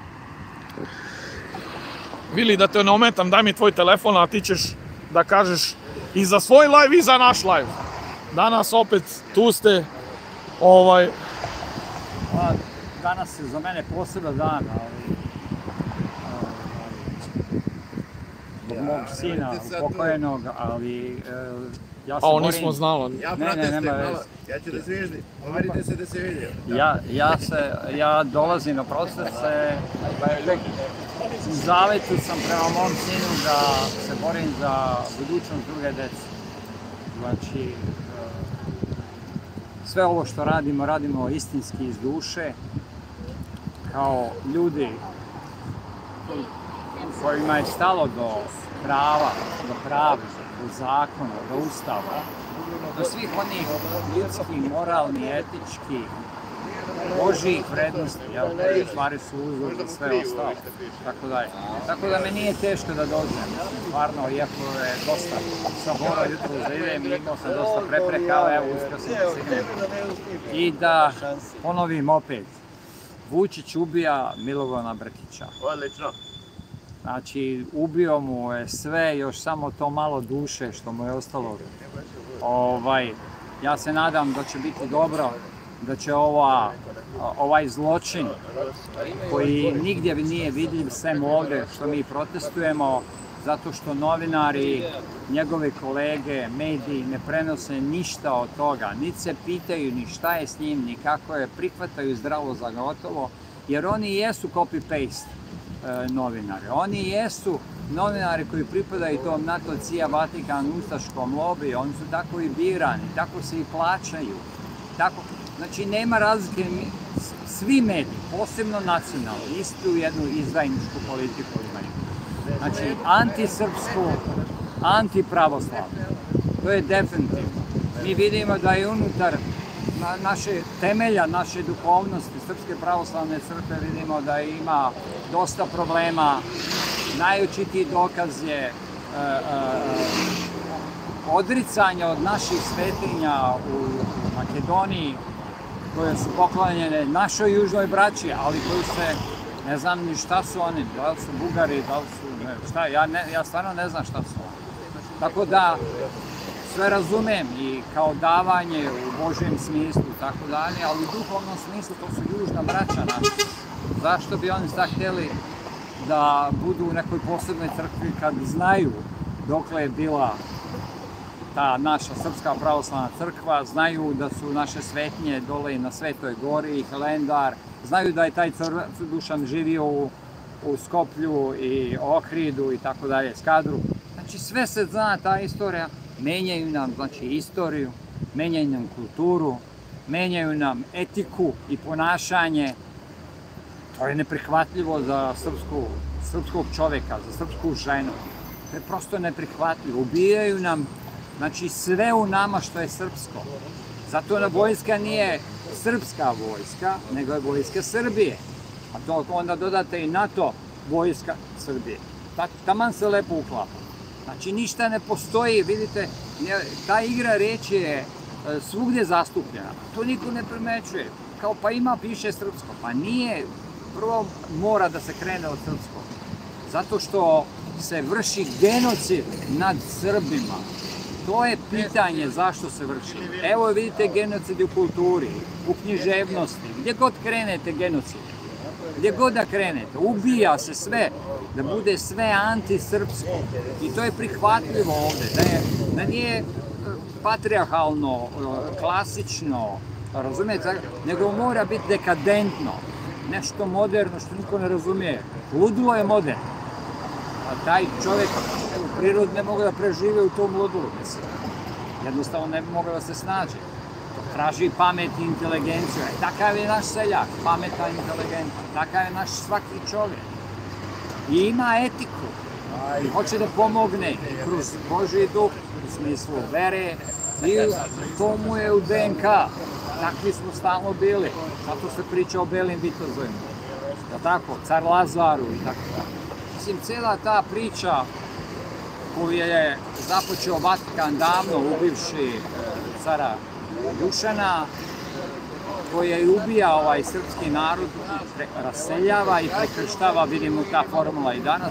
Vili, da te ne ometam, daj mi tvoj telefon, a ti ćeš da kažeš i za svoj live i za naš live. Danas opet tu ste, Danas je za mene poseban dan, zbog mog sina, pokojnog, ali ja se borim... nismo znali. Ja pratim ste malo, ja ću da zviždim, pomerite se da se vidio. Ja dolazim na procese, u zavetu sam prema mom sinu da se borim za budućnost druge dece. Znači, sve ovo što radimo istinski iz duše, kao ljudi kojima je stalo do prava, do pravde, do zakona, do ustava, do svih onih ljudskih, moralnih, etičkih Božjih vrednosti, jel? Koje stvari su uzor za sve ostalo, tako dalje. Tako da me nije teško da dođem, stvarno, iako je dosta, sam morao jutro da idem i imao sam dosta prepreka, ali evo, uspio sam da stignem. I da ponovim opet, Vučić ubija Milovana Brkića. Odlično. Znači, ubio mu je sve, još samo to malo duše što mu je ostalo. Ja se nadam da će biti dobro, da će ovaj zločin koji nigdje nije vidljiv sem ovdje što mi protestujemo, zato što novinari, njegovi kolege, mediji ne prenose ništa od toga, niti se pitaju ni šta je s njim, ni kako je, prihvataju zdravo za gotovo, jer oni jesu copy-paste novinari. Oni jesu novinari koji pripadaju tom NATO, CIA, Vatikan, ustaškom lobiju, oni su tako i birani, tako se i plaćaju. Znači, nema razlike, svi mediji, posebno nacionalni, istu jednu izdajničku politiku imaju. Znači, antisrpsku, antipravoslavnu. To je definitivno. Mi vidimo da je unutar naše temelja, naše duhovnosti, Srpske pravoslavne crkve, vidimo da ima dosta problema. Najočitiji dokaz je odricanje od naših svetinja u Makedoniji, koje su poklonjene našoj južnoj braći, ali koji se, ne znam ni šta su oni, da li su Bugari, da li su, šta, ja stvarno ne znam šta su oni. Tako da, sve razumem i kao davanje u Božjem smislu, tako dalje, ali u duhovnom smislu to su južna braća naša. Zašto bi oni sad htjeli da budu u nekoj posebnoj crkvi kad znaju dokle je bila ta naša Srpska pravoslavna crkva, znaju da su naše svetnje dole na Svetoj gori i Hilandar, znaju da je taj Dušan živio u Skoplju i Ohridu i tako dalje, Skadru. Znači sve se zna ta istorija, menjaju nam znači istoriju, menjaju nam kulturu, menjaju nam etiku i ponašanje. To je neprihvatljivo za srpskog čovjeka, za srpsku ženu. To je prosto neprihvatljivo. Ubijaju nam znači sve u nama što je srpsko. Zato vojska nije srpska vojska, nego je vojska Srbije. A to onda dodate i NATO vojska Srbije. Taman se lepo uklapa. Znači ništa ne postoji, vidite, ta igra reči je svugdje zastupljena. To niko ne primećuje. Kao pa piše srpsko. Pa nije, prvo mora da se krene od srpskog. Zato što se vrši genocid nad Srbima. To je pitanje zašto se vrši. Evo vidite genocid u kulturi, u književnosti, gdje god krenete genocid. Gdje god da krenete, ubija se sve, da bude sve antisrpsko. I to je prihvatljivo ovdje, da nije patrijarhalno, klasično, razumijete, nego mora biti dekadentno, nešto moderno što niko ne razumije. Ludilo je moderno. A taj čovjek u prirodi ne mogu da prežive u tom ludilu, mislim. Jednostavno ne mogu da se snađe. Traži pamet i inteligenciju. Takav je naš seljak, pametan, inteligentan. Takav je naš svaki čovjek. I ima etiku. I hoće da pomogne kroz Božji duh, u smislu vere. I to mu je u DNK. Takvi smo stalno bili. Zato se priča o belim vitezovima. Da tako, car Lazaru i tako tako. Mislim, cijela ta priča koju je započeo Vatikan davno, ubivši cara Dušana, koji je ubija ovaj srpski narod, raseljava i prekrštava, vidimo ta formula i danas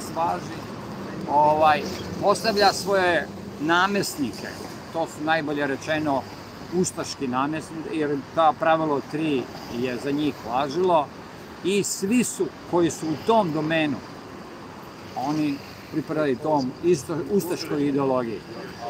važi, postavlja svoje namjesnike, to su najbolje rečeno ustaški namjesnici, jer ta pravilo 3 je za njih važilo i svi su koji su u tom domenu, oni pripadaju tom ustaškoj ideologiji.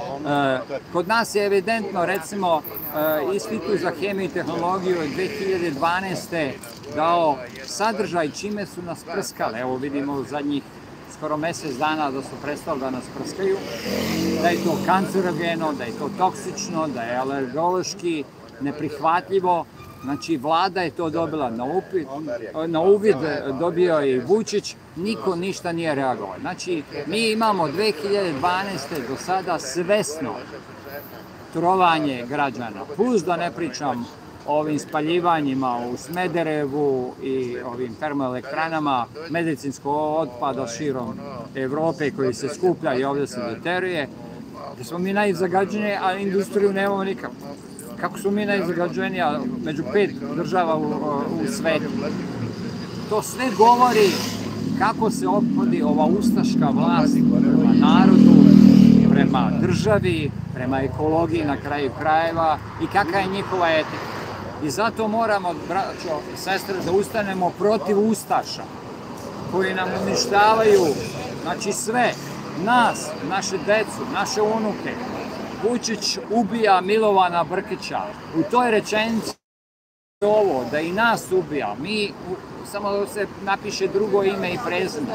Kod nas je evidentno, recimo, Institut za hemiju i tehnologiju je 2012. dao sadržaj čime su nas prskali. Evo vidimo u zadnjih skoro mjesec dana da su prestali da nas prskaju, da je to kancerogeno, da je to toksično, da je alergološki neprihvatljivo. Znači, vlada je to dobila na uvid, dobio je i Vučić, niko ništa nije reagovao. Znači, mi imamo 2012. do sada svesno trovanje građana, plus da ne pričam ovim spaljivanjima u Smederevu i ovim termoelektranama medicinskog otpada širom Evrope koji se skuplja i ovdje se doteruje, da smo mi najzagađeniji, a industriju nemamo nikako. Kako smo mi najzagađeniji među 5 država u svetu? To sve govori kako se ophodi ova ustaška vlast prema narodu, prema državi, prema ekologiji na kraju krajeva i kakva je njihova etika. I zato moramo, braćo i sestre, da ustanemo protiv ustaša koji nam uništavaju, znači sve, nas, naše decu, naše unuke. Vučić ubija Milovana Brkića. U toj rečenici ovo, da i nas ubija. Mi, samo da se napiše drugo ime i prezime.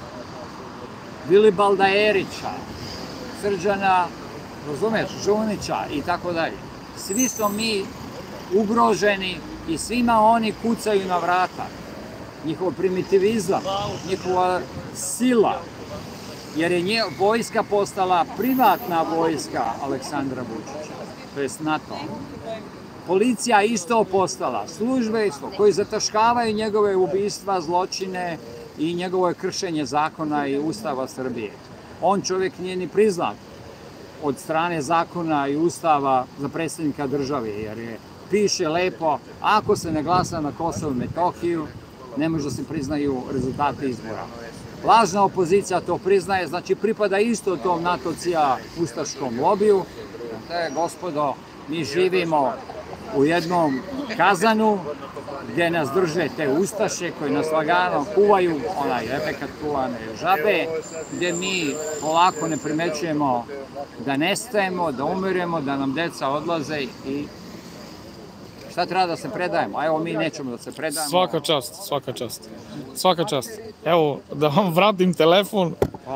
Vilibalda Erića, Srđana, razumeš, Žunića i tako dalje. Svi smo mi ugroženi i svima oni kucaju na vrata. Njihov primitivizam, njihova sila, jer je vojska postala privatna vojska Aleksandra Vučića, to jest NATO. Policija isto postala, službe isto, koji zataškavaju njegove ubistva, zločine i njegovo kršenje zakona i Ustava Srbije. On čovjek nije ni priznat od strane zakona i Ustava za predsjednika države, jer je piše lepo, ako se ne glasa na Kosovo i Metohiju, ne može da se priznaju rezultate izbora. Lažna opozicija to priznaje, znači pripada isto tom NATO-cija ustaškom lobiju. Te, gospodo, mi živimo u jednom kazanu gdje nas drže te ustaše koji nas lagano kuvaju, onaj efekat kuvane žabe, gdje mi polako ne primećujemo da nestajemo, da umiremo, da nam deca odlaze i šta treba da se predajemo? A evo mi nećemo da se predajemo. Svaka čast, svaka čast. Svaka čast. Evo, da vam vratim telefon.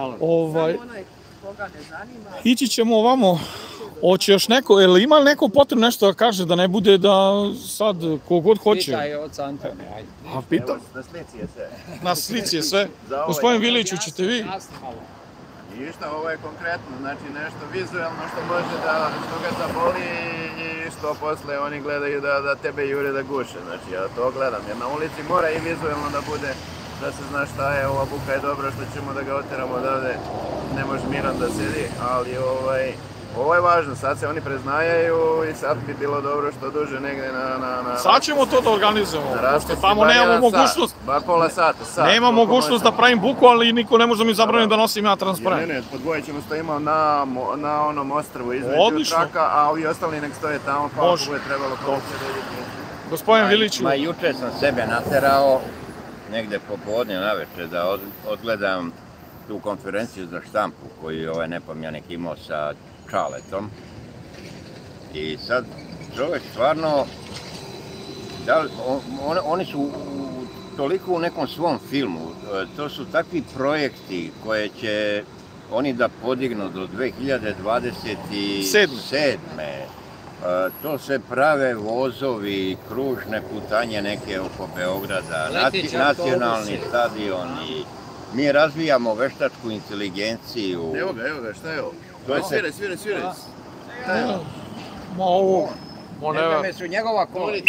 Ići ćemo ovamo. Hoće još neko, ili ima neko potrebno nešto da kaže, da ne bude da sad kogod hoće? Pitaj oca Antonija, ajde. A pitam? Na slici je sve. Na slici je sve. Gospodin Viliću, ćete vi? Ništa, ovo je konkretno, znači nešto vizualno što može da, što ga zaboli i što posle oni gledaju da tebe jure da guše, znači ja to gledam, jer na ulici mora i vizualno da bude, da se zna šta je, ova buka je dobra, što ćemo da ga oteramo odavde, ne može miran da sedi, ali ovo je važno, sad se oni preznajaju i sad bi bilo dobro što duže negdje na... Sad ćemo to da organizujemo, pošto tamo nemamo mogućnost... Bar pola sata, sat. Nema mogućnost da pravim buku, ali niko ne može da mi zabrani da nosim ja transparent. Ne, po dvoje ćemo stojimo na onom ostrvu između traka, a ovi ostali nek stoje tamo, pa ako bude trebalo policija da vidite. Gospodin Viliću... Ma juče sam sebe naterao, negde popodne naveče, da odgledam tu konferenciju za štampu koju je ovaj nepomjanik imao sa Čaletom. I sad čovjek stvarno, oni su toliko u nekom svom filmu, to su takvi projekti koje će oni da podignu do 2027. To se prave vozovi, kružne putanje neke oko Beograda, nacionalni stadioni. Mi razvijamo veštačku inteligenciju. Evo ga, šta je ovo? Sviraj. Ma ovo, ne su njegova kolika.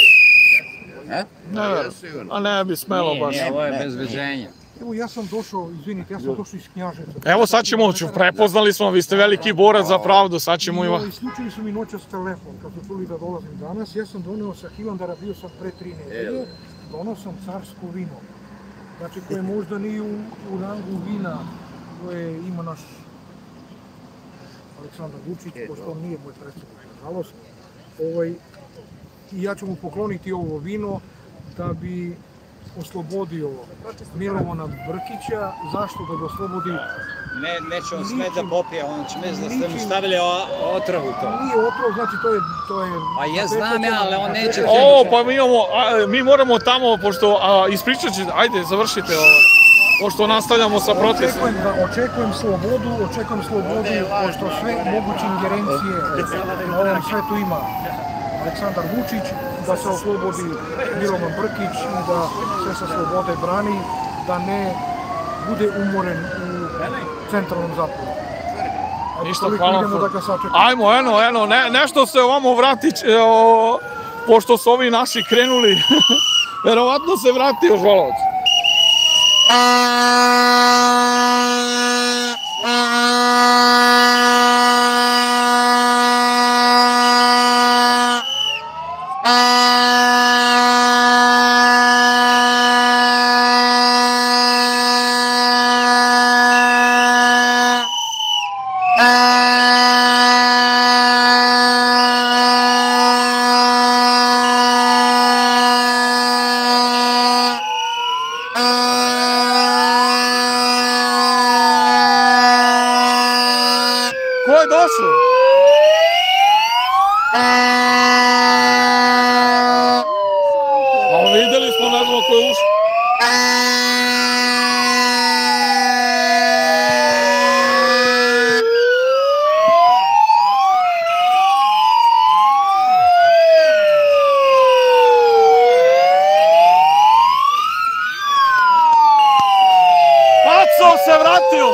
A ne bi smelo baš. Ovo je bezveđenje. Evo ja sam došao, izvinite, ja sam došao iz Knjaževca. Evo sad ćemo, prepoznali smo, vi ste veliki borac za pravdu, sad ćemo ima... Isključili su mi noćas telefon, kad su čuli da dolazim danas. Ja sam doneo sa Hivandara, bio sam pre 3 nedelje, donao sam carsko vino. Znači koje možda nije u rangu vina koje ima naš Aleksandar Vučić, pošto on nije moj predsjednik, nažalost. I ja ću mu pokloniti ovo vino da bi oslobodio Milovana Brkića. Zašto da ga oslobodi? Neće on sve da popije, on će misli da ste mu stavili otravu to. Nije otrov, znači to je... Pa ja znam ja, ali on neće... Pa mi moramo tamo, pošto ispričat ćete, ajde završite ovo. Pošto nastavljamo sa protestom. Očekujem slobodu, pošto sve moguće ingerencije na ovom svetu ima Aleksandar Vučić, da se oslobodi Milovan Brkić i da sve sa slobode brani, da ne bude umoren u centralnom zapadu. Ništa, hvala. Ajmo, eno, nešto se ovamo vrati pošto su ovi naši krenuli, verovatno se vratio žvalac. Ko je došao? A videli smo, ne znamo ko je ušao. Paco se vratio!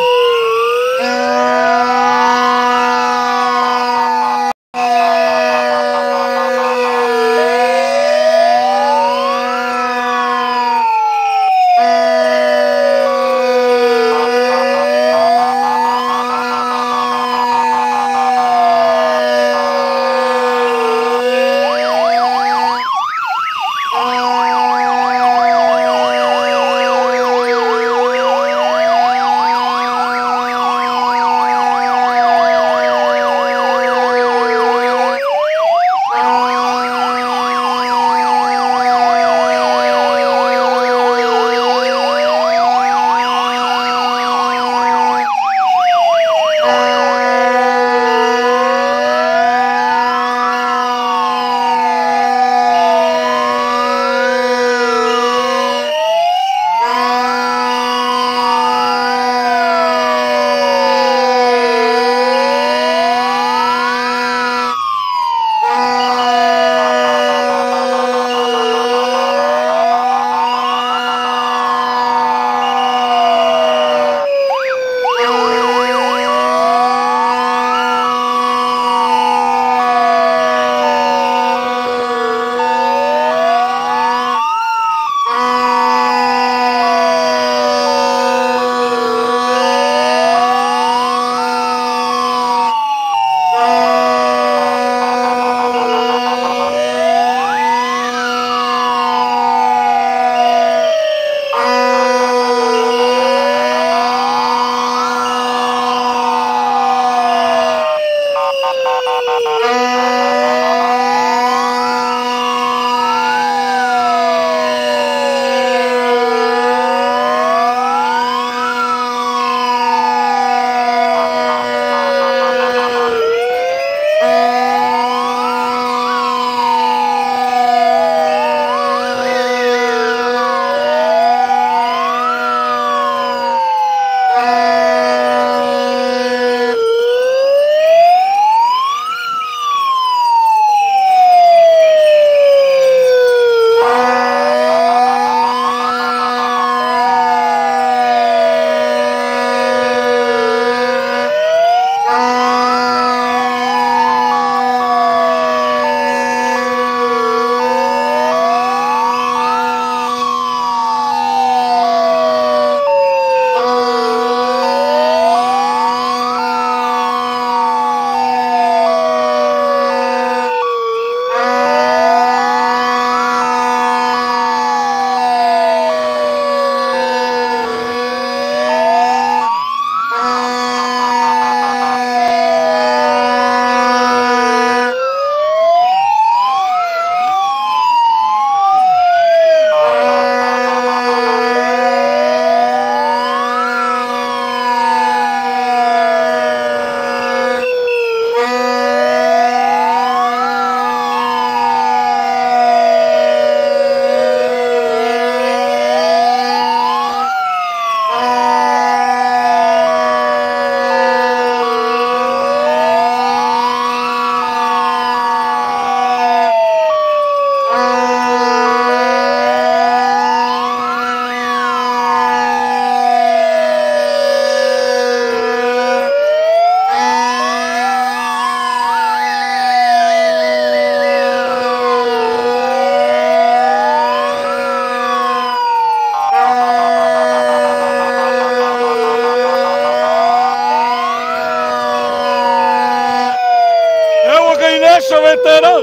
došao veteran!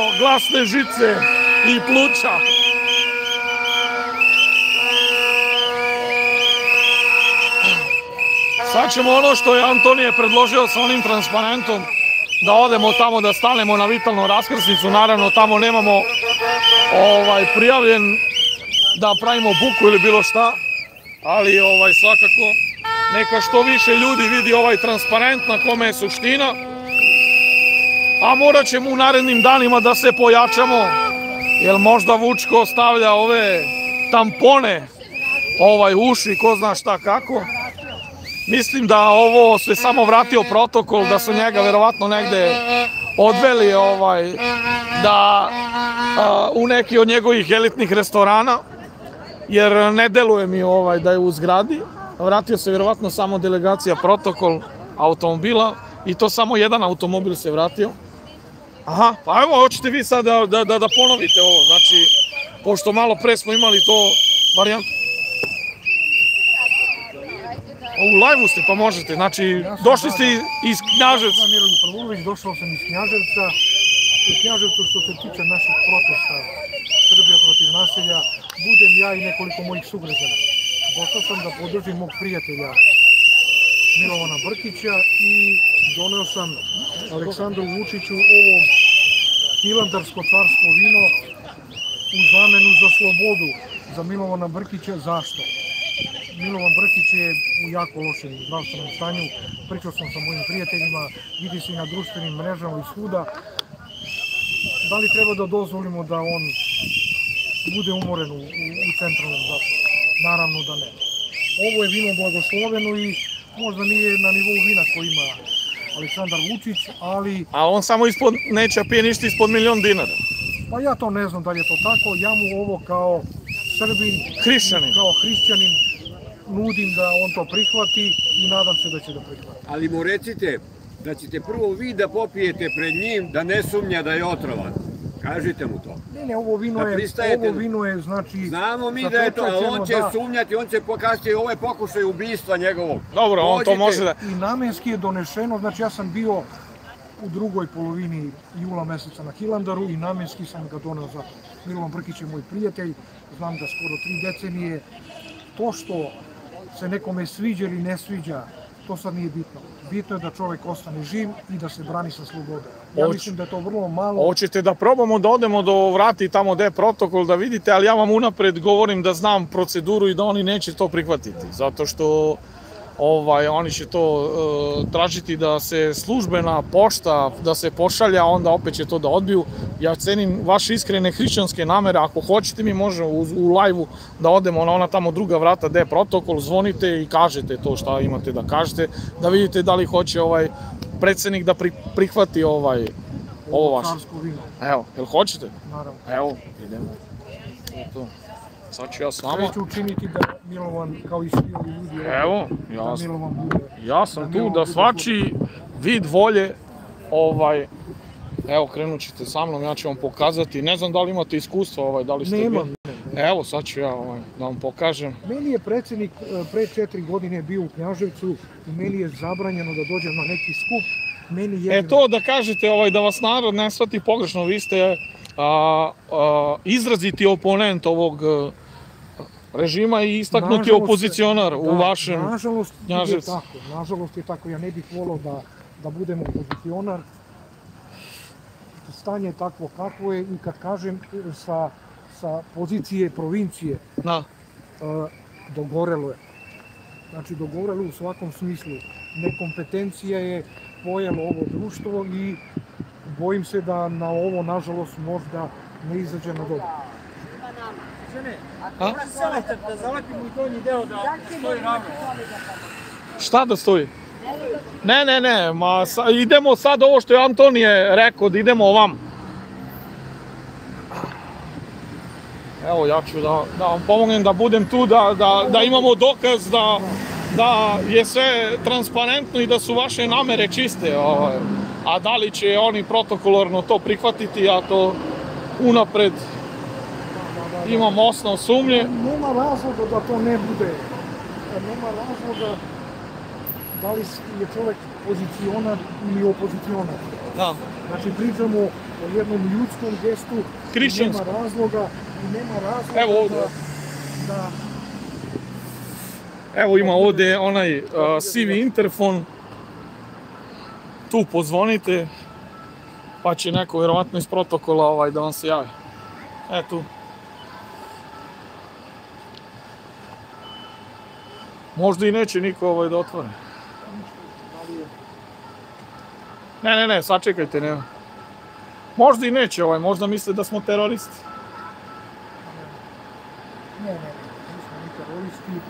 glasne žice i pluća. Sad ćemo ono što je Antonije predložio sa onim transparentom, da odemo tamo, da stanemo na vitalnu raskrsnicu. Naravno, tamo nemamo prijavljen da pravimo buku ili bilo šta, ali svakako neka što više ljudi vidi ovaj transparent na kome je suština, a morat ćemo u narednim danima da se pojačamo, jer možda Vučko stavlja ove tampone uši, ko zna šta kako. Mislim da ovo se samo vratio protokol, da su njega verovatno negde odveli u neki od njegovih elitnih restorana, jer ne deluje mi da je u zgradi. Vratio se verovatno samo delegacija protokol automobila i to samo jedan automobil se vratio. Aha, pa evo, hoćete vi sad da ponovite ovo, znači, pošto malo pre smo imali to varijantu. U live-u ste, pa možete, znači, došli ste iz Knjaževca. Ja sam Miroljub Prvulović, došao sam iz Knjaževca. U Knjaževcu, što se tiče naših protesta Srbija protiv nasilja, budem ja i nekoliko mojih sugrađana. Došao sam da podržim mog prijatelja Milovana Brkića i doneo sam Aleksandru Vučiću ovo hilandarsko carsko vino u zamenu za slobodu za Milovana Brkića. Zašto? Milovan Brkić je u jako lošem zdravstvenom stanju, pričao sam sa mojim prijateljima, vidi se i na društvenim mrežama i svuda. Da li treba da dozvolimo da on bude umoren u centralnom zatvoru? Naravno da ne. Ovo je vino blagosloveno i možda nije na nivou vina koji ima Aleksandar Vučić, ali... A on samo neće pije ništa ispod $1.000.000 dinara. Pa ja to ne znam da li je to tako, ja mu ovo kao Srbin, kao hrišćanin, nudim da on to prihvati i nadam se da će da prihvati. Ali mu recite da ćete prvo vi da popijete pred njim, da ne sumnja da je otrovan. Kažite mu to. Ne, ovo vino je, znači... Znamo mi da je to, ali on će sumnjati, on će pokazati ovo je pokušaj ubistva njegovog. Dobro, on to može da... I namenski je donešeno, znači ja sam bio u drugoj polovini jula meseca na Hilandaru i namenski sam ga doneo za Milovan Brkić je moj prijatelj, znam da skoro 3 decenije. To što se nekome sviđa ili ne sviđa, to sad nije bitno. Bitno je da čovek ostane živ i da se brani sa slobode. Ja mislim da je to vrlo malo... Hoćete da probamo da odemo do vrati tamo gde je protokol da vidite, ali ja vam unapred govorim da znam proceduru i da oni neće to prihvatiti, zato što oni će to tražiti da se službena pošta, da se pošalja, onda opet će to da odbiju. Ja cenim vaše iskrene hrišćanske namere, ako hoćete mi možemo u live-u da odemo na ona tamo druga vrata gde je protokol, zvonite i kažete to šta imate da kažete, da vidite da li hoće predsednik da prihvati ovo vaše. Evo, jel hoćete? Naravno. Evo, idemo. Sad ću ja s vama. Sve ću učiniti da Milovan, kao i svi ovi ljudi, evo, da Milovan bude... Ja sam tu da svačiji vid volje, evo, krenut ćete sa mnom, ja ću vam pokazati, ne znam da li imate iskustva, da li ste... Nemam. Evo, sad ću ja da vam pokažem. Meni je predsjednik pre 4 godine bio u Knjaževcu i meni je zabranjeno da dođem na neki skup. To da kažete, da vas narod ne shvati pogrešno, vi ste izraziti oponent ovog režima i istaknuti opozicionar u vašem Knjaževcu. Nažalost je tako, ja ne bih volao da budem opozicionar. Stanje je takvo kakvo je i kad kažem sa pozicije provincije, dogorelo je. Znači, dogorelo u svakom smislu. Nekompetencija je pojela ovo društvo i bojim se da na ovo, nažalost, možda ne izađe na dobro. Da zalepimo i donji deo da stoji ravno. Šta da stoji? Ne, idemo sad ovo što je Antonije rekao, da idemo ovam. Evo, ja ću da vam pomognem da budem tu, da imamo dokaz da je sve transparentno i da su vaše namere čiste. A da li će oni protokolarno to prihvatiti, ja to unapred imam osnov sumnje. Nema razloga da to ne bude. Nema razloga da li je čovek pozicionar ili opozicionar. Znači pričamo o jednom ljudskom gestu, Hrišćanskom. nema razloga Evo ovdje. da Evo ima ovdje onaj sivi interfon. Tu pozvonite, pa će neko vjerovatno iz protokola da vam se javi. Tu. Možda i neće niko da otvore. Ne, sačekajte, nema. Možda i neće možda misle da smo teroristi. Ne, nismo ni teroristi.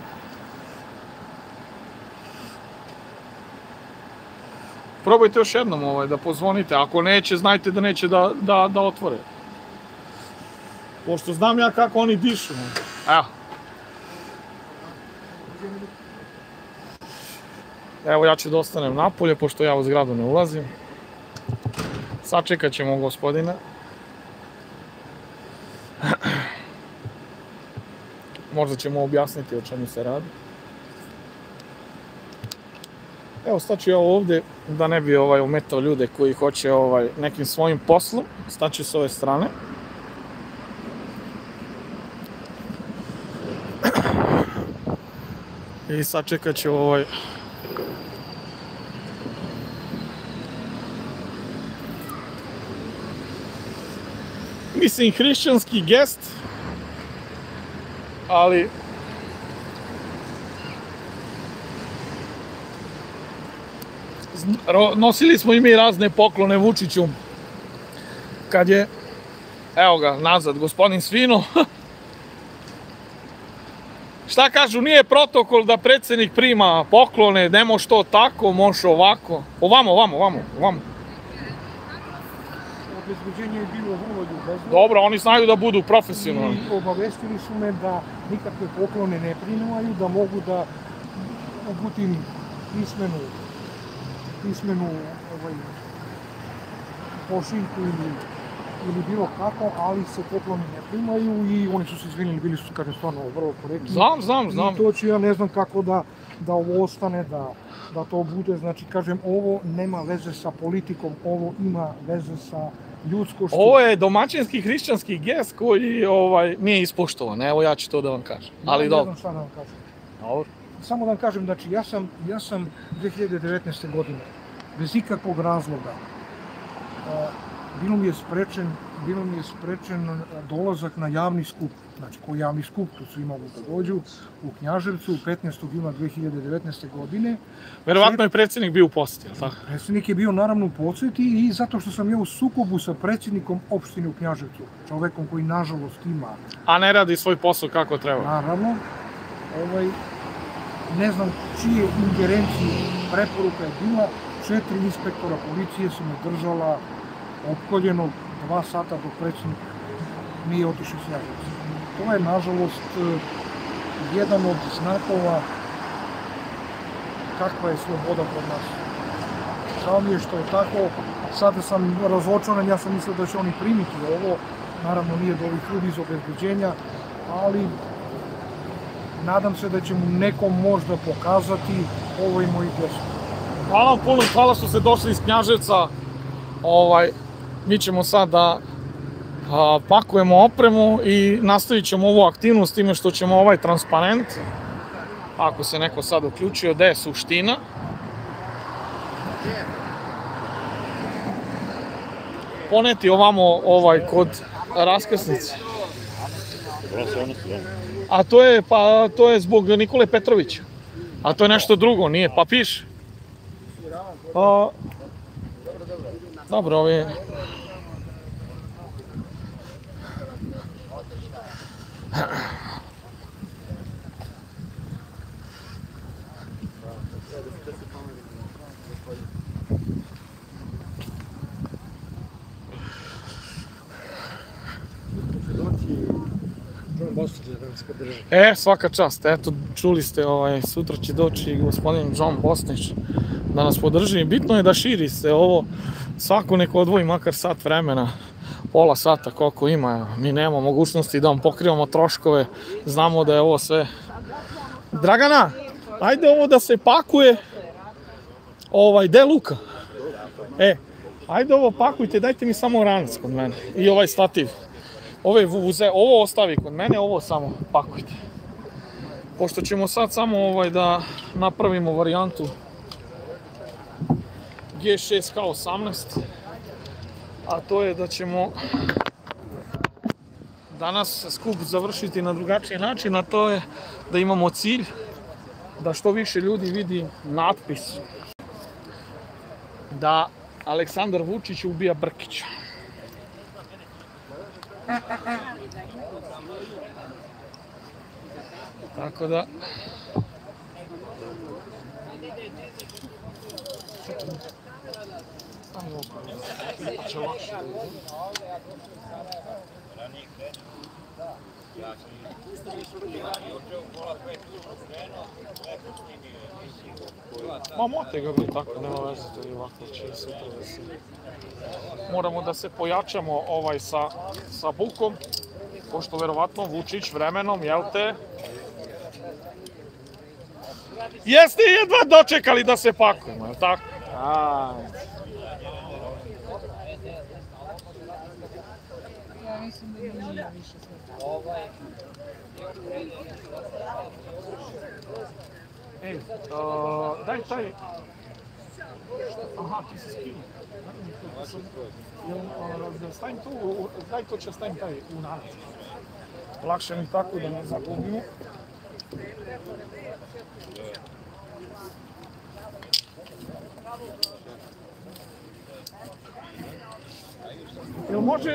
Probajte još jednom da pozvonite, ako neće, znajte da neće da otvore. Pošto znam ja kako oni dišu. Evo ja ću da ostanem napolje, pošto ja u zgradu ne ulazim. Sačekat ćemo gospodina. Možda ćemo objasniti o čemu se radi. Evo, staću ja ovdje, da ne bi ometao ljude koji hoće nekim svojim poslom. Staću s ove strane. I sačekat ću mislim, hrišćanski gest, ali nosili smo i mi razne poklone Vučiću kad je, evo ga, nazad, gospodin Svino. Šta kažu, nije protokol da predsjednik prima poklone, ne može to tako, može ovako. Ovamo. Obezbeđenje je bilo vrlo ljubazno. Dobro, oni znaju da budu profesionalni. I obavestili su me da nikakve poklone ne primaju, da mogu da uputim pismenu pošiljku ili bilo kako, ali se pokloni ne primaju i oni su se izvinili, bili su, kažem, stvarno vrlo korektni. Znam. I to ću, ja ne znam kako da ovo ostane, da to bude, znači, kažem, ovo nema veze sa politikom, ovo ima veze sa ljudskošću. Ovo je domaćinski hrišćanski gest koji nije ispoštovan, evo ja ću to da vam kažem. Ali dobro. Ne znam šta da vam kažem. Dobro. Samo da vam kažem, znači, ja sam 2019. godine, bez ikakvog razloga, bilo mi je sprečen dolazak na javni skup. Znači, koji javni skup, tu svi mogu da dođu, u Knjaževcu 15. juna 2019. godine. Verovatno je predsjednik bio u posjeti, jel' tako? Predsjednik je bio naravno u posjeti i zato što sam ja u sukobu sa predsjednikom opštine u Knjaževcu, čovekom koji nažalost ima. A ne radi svoj posao kako treba. Naravno. Ne znam čije ingerencije preporuka je bila, 4 inspektora policije su me držala opkoljenog 2 sata dok predsjednik nije otišao s Knjaževca. To je, nažalost, jedan od znakova kakva je sloboda kod nas. Žao mi je što je tako, sada sam razočaran, ja sam mislio da će oni primiti ovo, naravno nije do ovih ljudi iz obezbeđenja, ali nadam se da će mu nekom možda pokazati ovo i moji gest. Hvala vam puno, hvala što ste došli iz Knjaževca. Mi ćemo sad da pakujemo opremu i nastavit ćemo ovu aktivnost time što ćemo ovaj transparent, ako se neko sad uključio, gde je suština. Poneti ovamo kod raskrsnice. A to je zbog Nikole Petrovića. A to je nešto drugo, nije, pa piše. Dobro, ovi... Svaka čast, eto, čuli ste, sutra će doći gospodin John Bosnić da nas podrži. Bitno je da širi se ovo, svako neko odvoji makar sat vremena, pola sata koliko ima. Mi nemamo mogućnosti da vam pokrivamo troškove, znamo da je ovo sve. Dragana, ajde ovo da se pakuje. Gde je Luka? Ajde ovo pakujte, dajte mi samo ranac kod mene. I ovaj stativ. Ove vuze, ovo ostavi kod mene, ovo samo pakujte. Pošto ćemo sad samo da napravimo varijantu G6K18. A to je da ćemo danas skup završiti na drugačiji način, a to je da imamo cilj da što više ljudi vidi natpis da Aleksandar Vučić ubija Brkića. Tako da... Ma mote ga bi tako, nema veze, to je ovako će super da se... Moramo da se pojačamo sa bukom, pošto verovatno Vučić vremenom, jel te? Jeste jedva dočekali da se pakujemo, jel tako? Ja mislim da nije više sve. Ej, daj taj... Aha, ti si skinuo. Stavim tu, daj to će stavim taj u narac. Lakše mi tako da ne zagubimo. Jel može...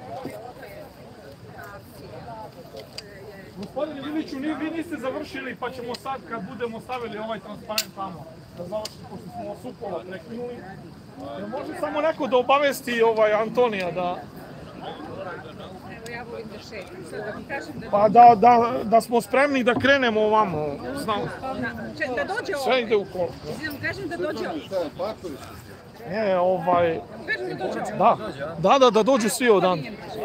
Gospodine Iliću, vi niste završili, pa ćemo sad kad budemo stavili ovaj transparent tamo da završimo, pošto smo Supola prekinuli. Jel može samo neko da obavesti Antonija da... Evo ja volim da šetim, sad da vam kažem da... Pa da smo spremni da krenemo ovamo, znam. Da dođe ovo. Sve ide u kolo. Da vam kažem da dođe ovo. Ne, Kažem da dođe ovo. Da dođu svi odan.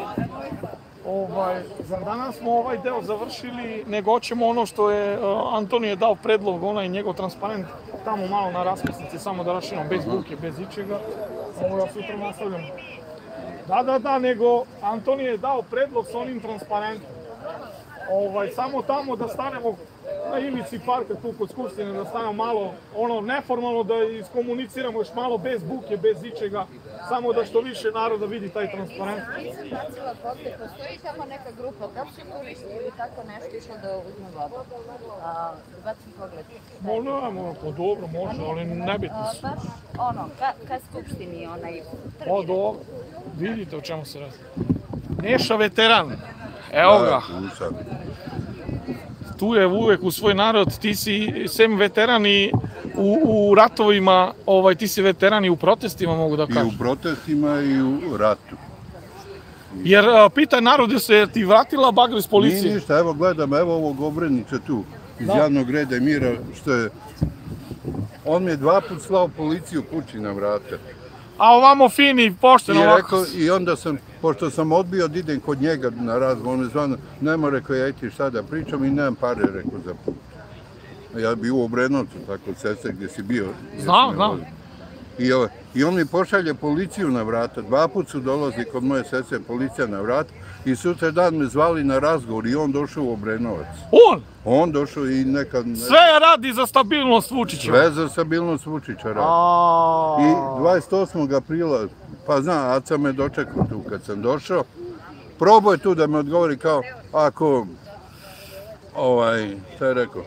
Za danas smo ovaj deo završili, nego hoćemo ono što je Antonije dao predlog, onaj njegov transparent, tamo malo na raskrsnici, samo da raširamo, bez buke, bez ičega. Ovo ja sutra nastavljam. Da, nego Antonije je dao predlog s onim transparentom. Samo tamo da stanemo na ivici parka tu kod Skupštine, da stanemo malo, neformalno da iskomuniciramo još malo bez buke, bez ičega, samo da što više naroda vidi taj transparent. Postoji tamo neka grupa, kako se koristi ili tako nešto išlo da uzme vodu? Bacim pogled. Dobro, može, ali nebitno su. Baš ka Skupštini, onaj trg. Dobro, vidite o čemu se radi. Neša veteran, evo ga. Tu je uvek u svoj narod, ti si sem veteran i u ratovima, ti si veteran i u protestima, mogu da kažem. I u protestima i u ratu. Jer pita narod se ti vratila bagra iz policije? Nije ništa, evo gledam, evo ovog Obrenića tu, iz Javnog reda i mira, što je... On mi je 2 put slao policiju kući na vrata. A ovamo fini, pošteno ovako. I onda sam, pošto sam odbio da idem kod njega na razgovor, on je zvano, nema, rekao, ja ti šta da pričam i nemam pare, rekao, za put. Ja bi u Obrenovcu, tako, sestre, gdje si bio. Znam. I on mi pošalje policiju na vrata, 2 put su dolazi kod moje sestre policija na vrata i sutra dan me zvali na razgovor i on došao u Obrenovac. On? On došao i nekad... Sve radi za stabilnost Vučića. Sve za stabilnost Vučića radi. I 28. aprila, pa znam, Aca me dočekao tu kad sam došao, probao je tu da me odgovori kao, ako, šta je rekao,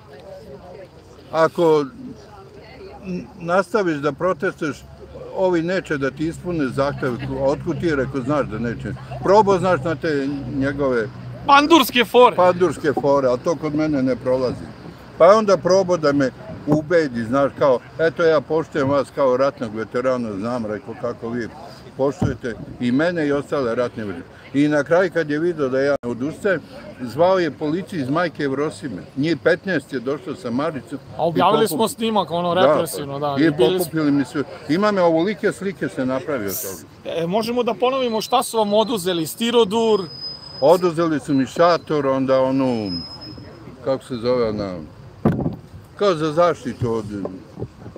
ako nastaviš da protestuješ, ovi neće da ti ispune zahtev, otkud ti je rekao, znaš da neće. Probao, znaš, na te njegove... Pandurske fore, ali to kod mene ne prolazi. Pa je onda probao da me ubedi, znaš, kao, eto ja poštujem vas kao ratnog veterana, znam, rekao, kako vi poštujete i mene i ostale ratne veterane. I na kraju kad je vidio da ja odustajem, zvao je policiju iz Majke Evrosime. Njih 15 je došlo sa Maricom. A objavili smo snimak, represivno, da. I pokupili mi sve. Imam je ovolike slike se napravio toga. Možemo da ponovimo šta su vam oduzeli, stirodur? Oduzeli su mi šator, onda kako se zove kao za zaštitu od...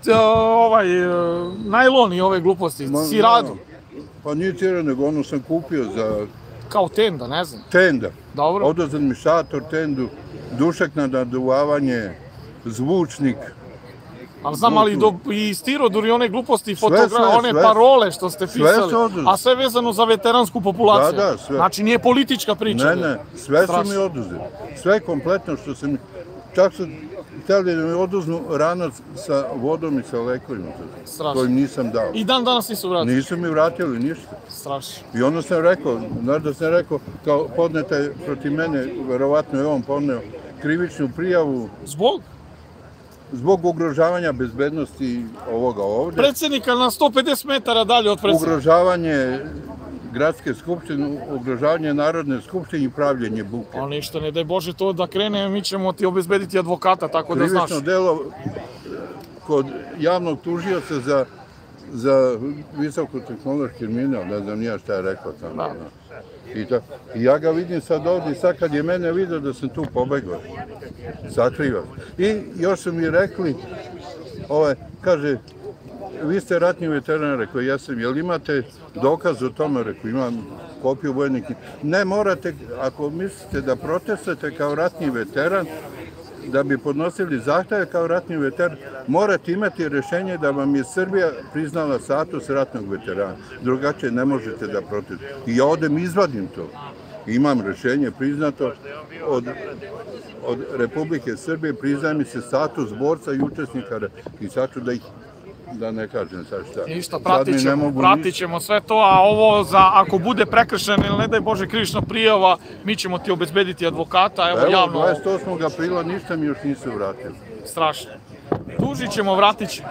najlon i ove gluposti, siradu. Pa nije sirada, nego ono sam kupio za... Kao tenda, ne znam. Tenda. Dobro. Odozad mi šator, tendu, dušak na naduvavanje, zvučnik. Ali znam, ali i stirodur i one gluposti, one parole što ste pisali, a sve vezano za veteransku populaciju. Da, sve. Znači nije politička priča. Ne, sve su mi oduzeli. Sve kompletno što se mi... Čak su htjeli da mi oduznu ranac sa vodom i sa lekovima. Strašno. To im nisam dao. I dan danas nisu vratili? Nisu mi vratili ništa. Strašno. I onda sam rekao, kao podnete protiv mene, verovatno je on podneo krivičnu prijavu. Zbog? Zbog ugrožavanja bezbednosti ovoga ovdje. Predsjednika na 150 metara dalje od predsjednika. Ugrožavanje gradske skupštine, ugrožavanje Narodne skupštine i pravljenje buke. A ništa, ne daj Bože to da krene, mi ćemo ti obezbediti advokata, tako da znaš. Krivično delo kod javnog tužioca za visokotehnološki kriminal, ne znam nija šta je rekao tamo. I ja ga vidim sad ovdje, sad kad je mene vidio da sam tu pobegao, sakriva. I još su mi rekli, kaže, vi ste ratni veteran, rekao, jesam, jel imate dokaz o tome, rekao, imam kopiju vojnih knjiga. Ne morate, ako mislite da protestujete kao ratni veteran, da bi podnosili zahtjeve kao ratni veteran, morate imati rješenje da vam je Srbija priznala status ratnog veterana. Drugačije ne možete da protestujete. I ja odem izvadim to. Imam rješenje priznato od Republike Srbije, priznaje mi se status borca i učesnika i sad ću da ne kažem sad šta. Ništa, pratit ćemo sve to, a ovo ako bude prekršen ili ne daj Bože krivična prijava, mi ćemo ti obezbediti advokata, evo javno. 28. aprila ništa mi još nisu vratili. Strašno. Tužit ćemo, vratit ćemo.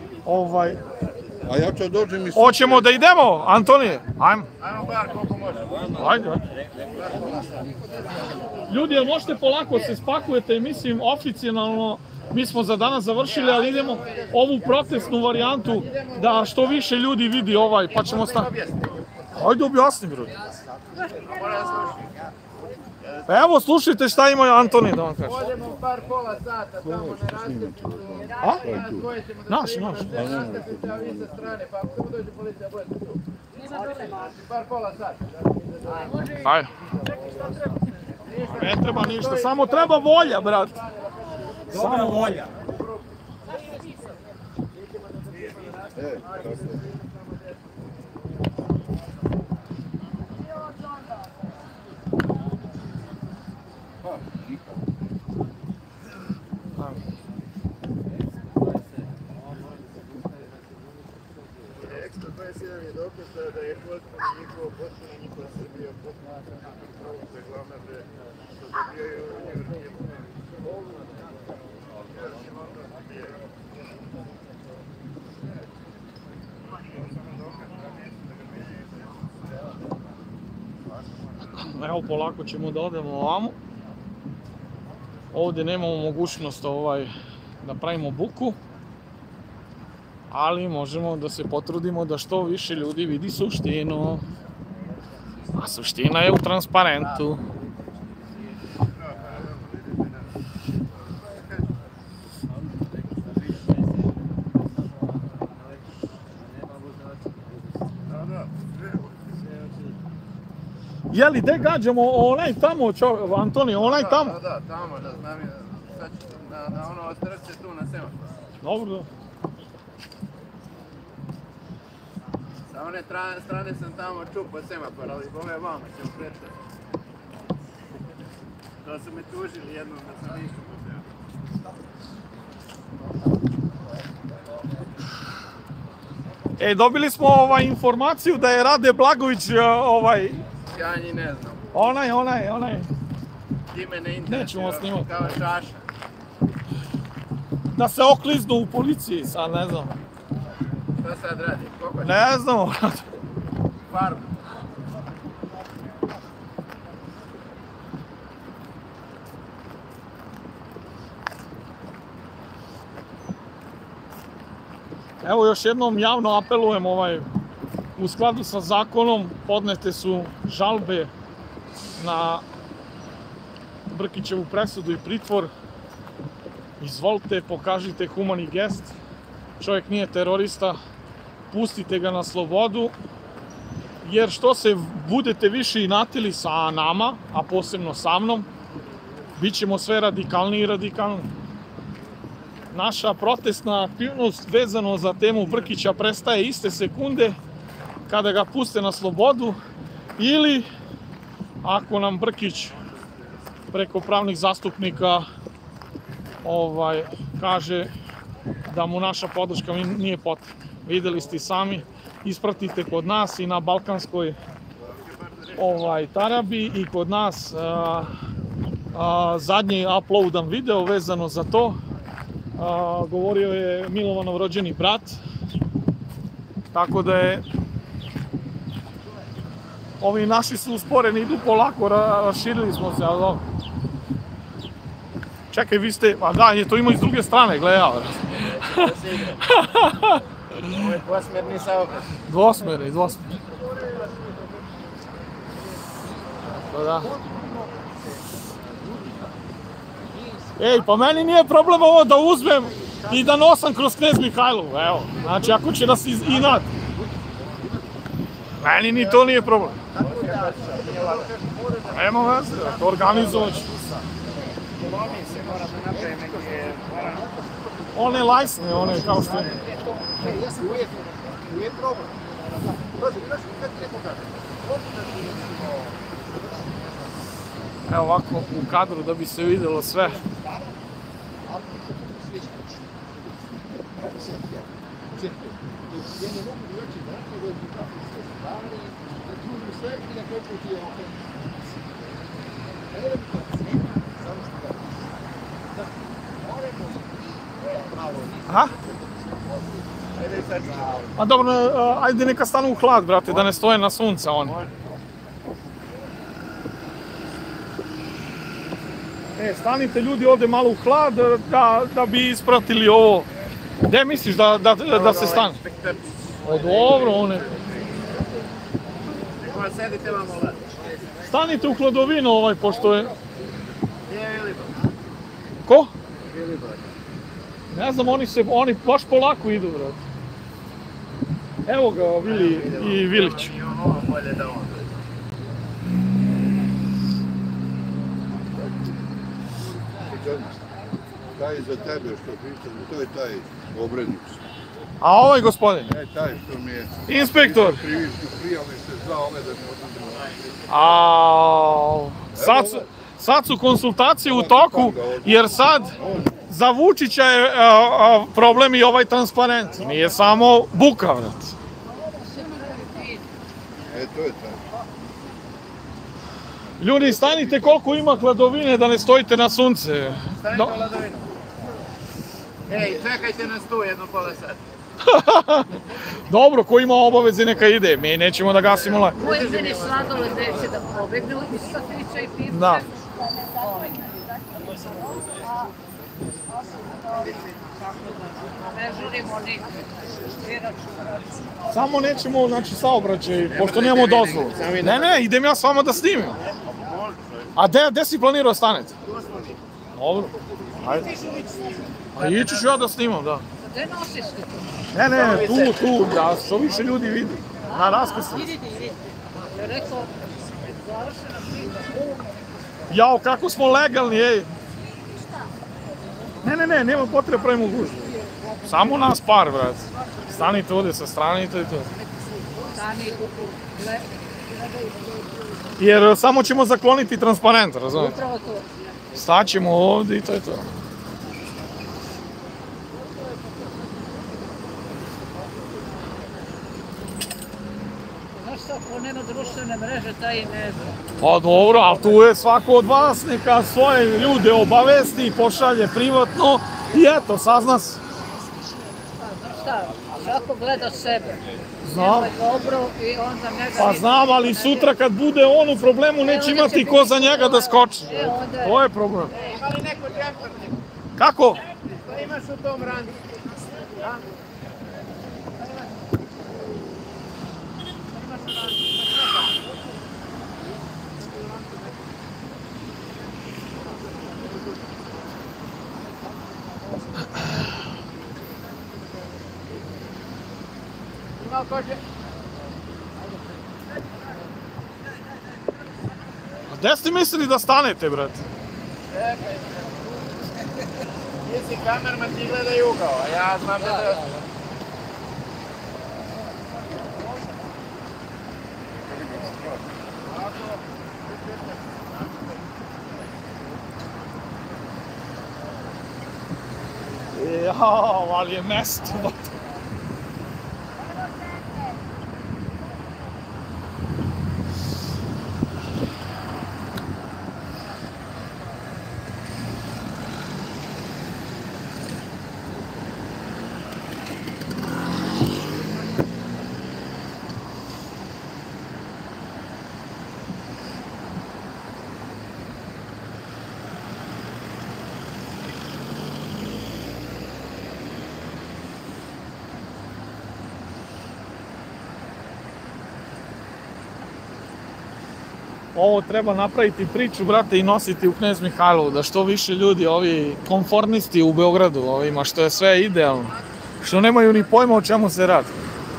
A ja ću dođem i... Hoćemo da idemo, Antonije? Ajmo. Ajmo bar koliko možemo. Ajde. Ljudi, možete polako se spakujete i mislim oficijalno mi smo za danas završili, ali idemo ovu protestnu varijantu da što više ljudi vidi pa ćemo stati. Ajde objasni, broj. Evo, slušajte šta ima Antoni da vam kaže. Odemo bar pola sata tamo na rastepu. A? Naš. Rastepu vi sa strane, pa ako samo dođe policija, budete tu. Bar pola sata. Ajde. Ne treba ništa, samo treba volja, brat. Samo volja. Ekstra 27 je dokaz da je potpuno njihova Srbija, potpuno da je glavna što dobijaju Evo, polako ćemo da odemo ovamo. Ovdje nemamo mogućnost da pravimo buku, ali možemo da se potrudimo da što više ljudi vidi suštinu. A suština je u transparentu. Jeli, gde gađamo onaj tamo, Antoni, onaj tamo? Da, tamo, da znam je, sad ću na ono trče tu na semafor. Dobro. Sa one strane sam tamo čupao semafor, ali ove vama ćemo prečati. To su me tužili jednom da sam išao po semafor. Dobili smo informaciju da je Rade Blagović Ja njih ne znam. Onaj. Ti me ne interesuje, kao Šaša. Da se okliznu u policiji, sad ne znam. Šta sad radi? Koliko? Ne znamo. Farbu. Evo još jednom javno apelujem u skladu sa zakonom podnete su žalbe na Brkićevu presudu i pritvor. Izvolite, pokažite humani gest čovjek nije terorista, pustite ga na slobodu, jer što se budete više inatili sa nama, a posebno sa mnom, bit ćemo sve radikalniji i radikalniji. Naša protestna aktivnost vezano za temu Brkića prestaje iste sekunde kada ga puste na slobodu ili ako nam Brkić preko pravnih zastupnika kaže da mu naša podrška nije potrebna. Videli ste sami, ispratite kod nas i na Balkanskoj tarabi i kod nas zadnji uploadan video vezano za to. Govorio je Milovanov rođeni brat, tako da je ovi naši su usporeni, idu polako, raširili smo se, ali čekaj, vi ste, a da, to ima i s druge strane, gledaj. Ovo je dvosmerni saobraćaj. Dvosmerni. Da. Ej, pa meni nije problem ovo da uzmem i da nosam kroz Knez Mihajlovu, evo. Znači, ako će nas inat. Meni ni to nije problem. Nemo veze, to organizovat ću. One lajsne, one kao što je. Evo ovako u kadru da bi se vidjelo sve. Aha? A dobro, ajde neka stanu u hlad, brate, da ne stoje na sunce oni. Stanite ljudi ovdje malo u hlad da bi ispratili ovo. Gde misliš da se stane? O dobro, one. Stanite u hladovinu pošto je... Ko? Ne znam, oni baš polako idu, brate. Evo ga, Vili i Vilić. Taj za tebe što pričam, to je taj obrednik. A ovaj gospodin? Taj što mi je... Inspektor? Krivičnu prijavu se zvao ove da mi oduzim. Sad su konsultacije u toku, jer sad za Vučića je problem i ovaj transparent. Nije samo buka, vrat. To je taj. Ljudi, stanite koliko ima hladovine da ne stojite na sunce. Stanite u hladovinu. Ej, čekajte nas tu jedno pola sata. Dobro, ko ima obaveze neka ide, mi nećemo da gasimo laj. Pojedini sladole neće da pobegnu iz kafića i pivce. Da. Ne žurimo nikad. Samo nećemo, znači, saobraćaj, pošto nemamo dozvolu. Ne, idem ja s vama da snimim. A gde si planirao stanete? Dobro. Ajde. A ići ću ja da snimam, da. Gde nosiš te to? Ne, tu, da što više ljudi vidi. Na raskrsnici. Idite. Je rekao, završena priča. Jao, kako smo legalni, ej. Ne, nema potrebe pravimo gužbu. Samo nas par, brat. Stanite ovdje sa strane i to je to. Jer samo ćemo zakloniti transparent, razumijete? Upravo to. Staćemo ovdje i to je to. Znaš šta, ko nema društvene mreže, taj i ne zna. Pa dobro, ali tu je svako od vas neka svoje ljude obavesti i pošalje privatno i eto, sazna se. Znaš šta, svako gleda sebe. Znam. Pa znam, ali sutra kad bude on u problemu neće imati ko za njega da skoči. To je problem. Ima li neko džemper? Kako? Šta imaš u tom randu? Gde ste mislili da stanete, brate? Čekaj. Ti si kamerman, ti gledaj ugao, a ja znam da... Jao, ali je mesto. Ovo treba napraviti priču, brate, i nositi u Knez Mihajlovu, da što više ljudi, ovi konformisti u Beogradu, ovima što je sve idealno, što nemaju ni pojma o čemu se radi.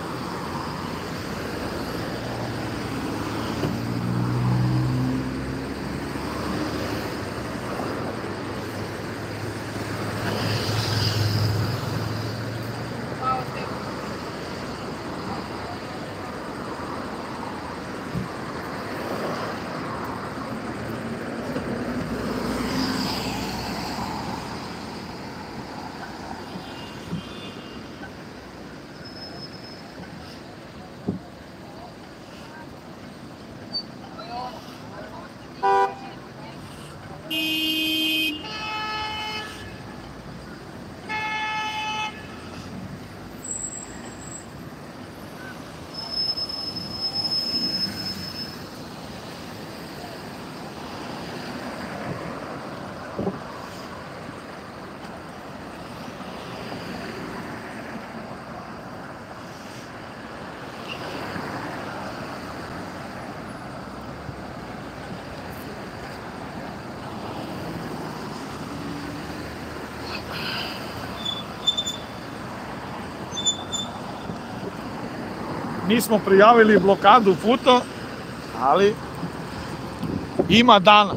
Nismo prijavili blokadu puta, ali ima dana.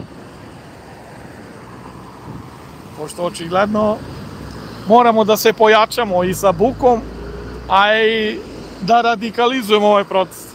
Pošto očigledno moramo da se pojačamo i sa bukom, a i da radikalizujemo ovaj proces.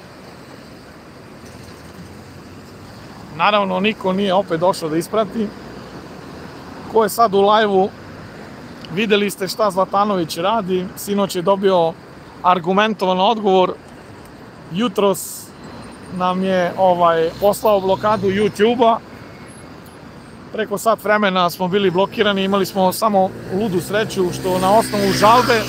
Naravno, niko nije opet došao da isprati. Ko je sad u live-u, videli ste šta Zlatanović radi, sinoć je dobio argumentovan odgovor, jutros nam je poslao blokadu YouTube-a, preko sat vremena smo bili blokirani, imali smo samo ludu sreću što na osnovu žalbe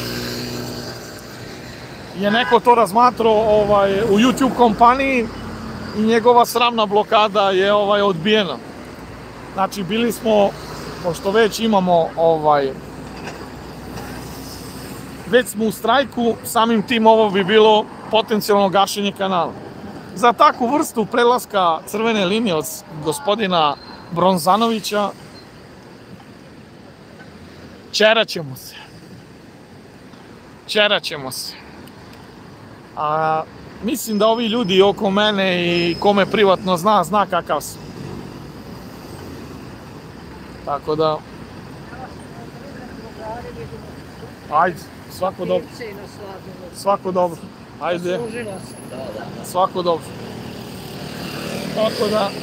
je neko to razmatrao u YouTube kompaniji i njegova sramna blokada je odbijena. Znači bili smo, pošto već imamo već smo u strajku, samim tim ovo bi bilo potencijalno gašenje kanala. Za takvu vrstu prelaska crvene linije od gospodina Bronzanovića čeraćemo se. Čeraćemo se. A mislim da ovi ljudi oko mene i ko me privatno zna kakav sam. Tako da... Ajde. Svako dobro. Svako dobro. Ajde. Svako dobro. Tako da...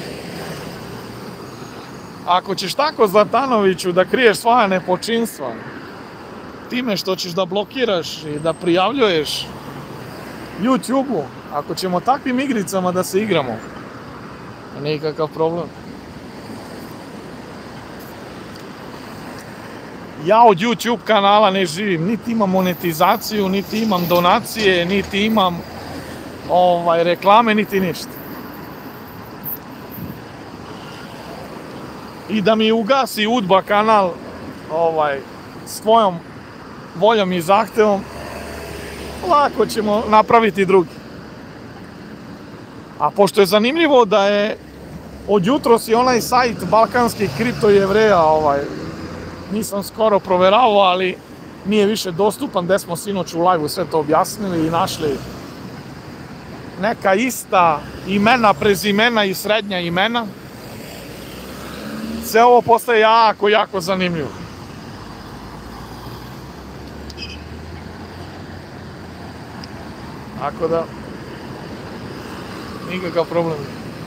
Ako ćeš tako, Zlatanoviću, da kriješ svoja nepočinstva, time što ćeš da blokiraš i da prijavljuješ YouTube-u, ako ćemo takvim igricama da se igramo, nikakav problem. Ja od YouTube kanala ne živim, niti imam monetizaciju, niti imam donacije, niti imam reklame, niti ništa. I da mi ugasi UDBA kanal svojom voljom i zahtevom, lako ćemo napraviti drugi. A pošto je zanimljivo da je od jutros i onaj sajt balkanskih kriptojevreja, nisam skoro proveravao, ali nije više dostupan, gde smo sinoć u live-u sve to objasnili i našli neka ista imena, prezimena i srednja imena. Sve ovo postaje jako, jako zanimljivo. Tako da, nikakav problem.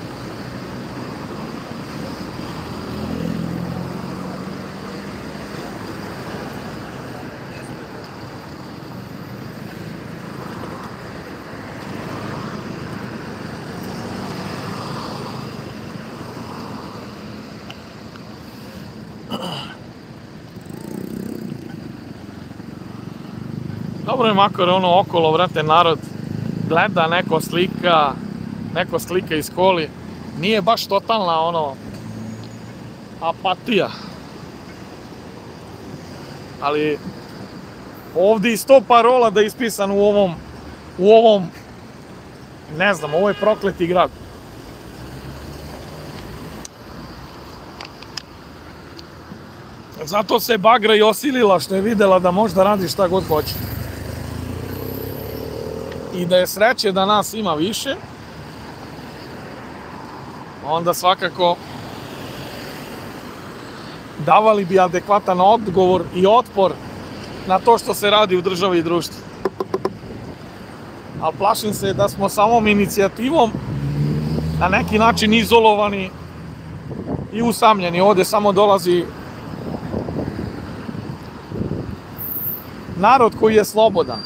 Dobro je makar ono okolo, vrate, narod gleda, neko slika iz koli. Nije baš totalna ono apatija. Ali ovdje i 100 parola da je ispisan u ovom, ne znam, ovo je prokleti grad. Zato se Bagra i osilila što je videla da možda radi šta god hoće. I da je sreće da nas ima više, onda svakako davali bi adekvatan odgovor i otpor na to što se radi u državi i društvu. Ali plašim se da smo samom inicijativom na neki način izolovani i usamljeni. Ovdje samo dolazi narod koji je slobodan.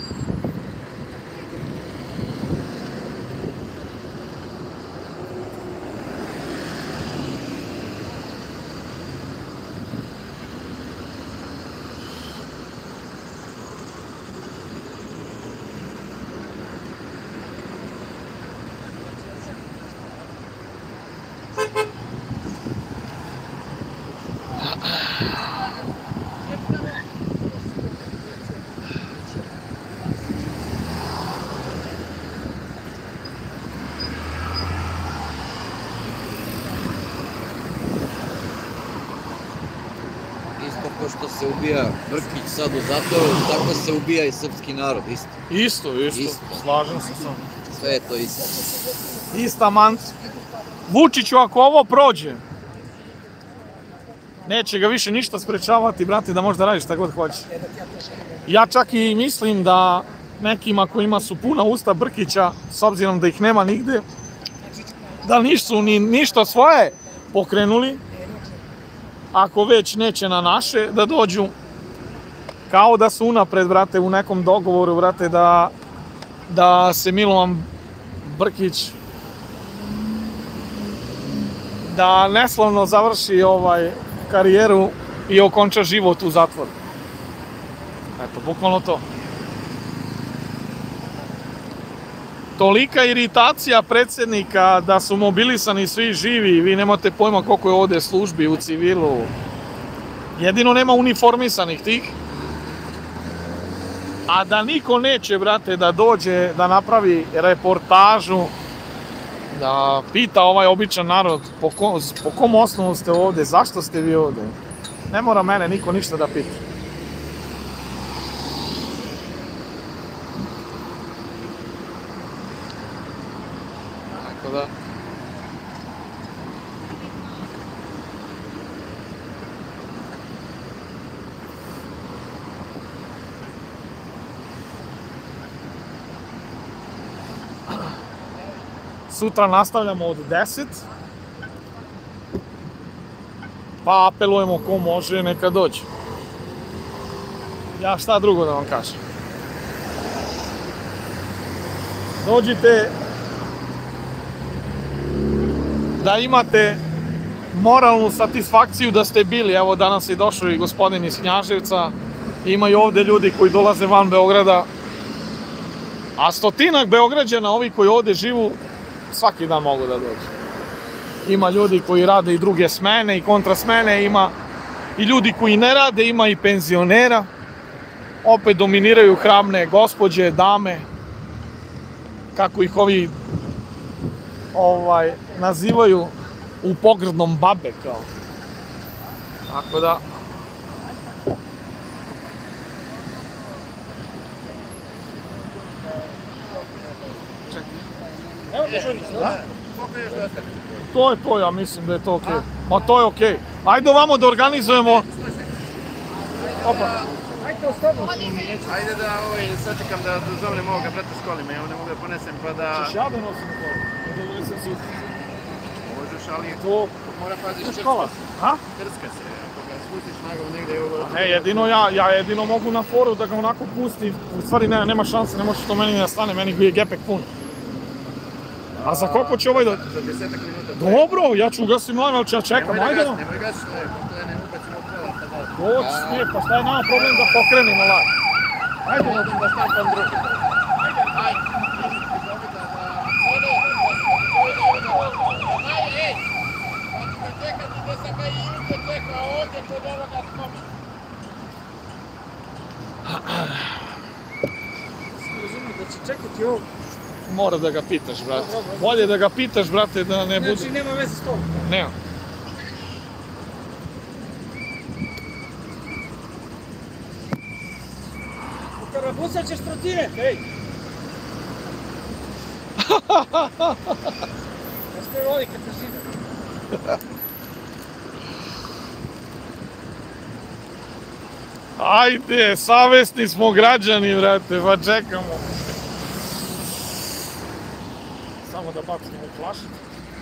Što se ubija Brkić sad u zatvoru, tako se ubija i srpski narod, isto. Isto, slažem se sam. Sve je to isto. Ista mantra. Vučiću, ako ovo prođe, neće ga više ništa sprečavati, brate, da možda radi šta god hoće. Ja čak i mislim da nekima kojima su puna usta Brkića, s obzirom da ih nema nigde, da nisu ni ništa svoje pokrenuli, ako već neće na naše da dođu, kao da su unapred, brate, u nekom dogovoru, brate, da se Milovan Brkić da neslavno završi karijeru i okonča život u zatvoru. Eto, bukvalno to. Tolika iritacija predsjednika da su mobilisani svi živi, vi nemate pojma koliko je ovdje službi u civilu. Jedino nema uniformisanih tih. A da niko neće, brate, da dođe, da napravi reportažu, da pita ovaj običan narod po kom osnovu ste ovdje, zašto ste vi ovdje. Ne mora mene niko ništa da pita. Tako da... Sutra nastavljamo od 10. Pa apelujemo ko može, neka dođe. Ja šta drugo da vam kažem. Dođite da imate moralnu satisfakciju da ste bili. Evo, danas je došao i gospodin iz Knjaževca. Ima i ovdje ljudi koji dolaze van Beograda. A stotinak Beograđana, ovi koji ovdje živu, svaki dan mogu da dođu. Ima ljudi koji rade i druge smene i kontrasmene, ima i ljudi koji ne rade, ima i penzionera. Opet dominiraju hramne gospođe, dame, kako ih ovi nazivaju u pogrdnom babe, kao. Tako da... Evo dežurnic, da? Koliko još da ostane? To je to, ja mislim da je to okej. Ma to je okej. Ajde ovamo da organizujemo. Opa. Ajde ostavimo. Ajde da sačekam da zovnem ovoga brata s kolima, ja ne mogu da ponesem pa da... Češ ja da nosim u kolu? Da donesem sutra. Možeš, ali To... mora paziš To škola. Ha? krska se, ako ga spustiš nagom negdje i ovo... Ne, jedino ja jedino mogu na foru da ga onako pustim. U stvari nema šanse, ne može to meni da stane, meni je gepek pun. A za koliko će ovaj da... Za 10 minuta. Dobro, ja ću ugasim live, ali ću ja čekam, ajde vam. Nemoj gasiš live, to je ne ubacimo u pola pa da... Doći smije, pa šta je nama problem da pokrenimo live? Ajde, odem da štampam drugi. Ajde. Da će čekati ovo. Mora da ga pitaš, brate. Bolje da ga pitaš, brate, da ne bude... Znači nema veze s tom. Nema. Karabusat ćeš trotinet, ej! Ja sve voli Katarzyna. Ajde, savesni smo građani, brate, pa čekamo. Samo da bacimo u flašicu.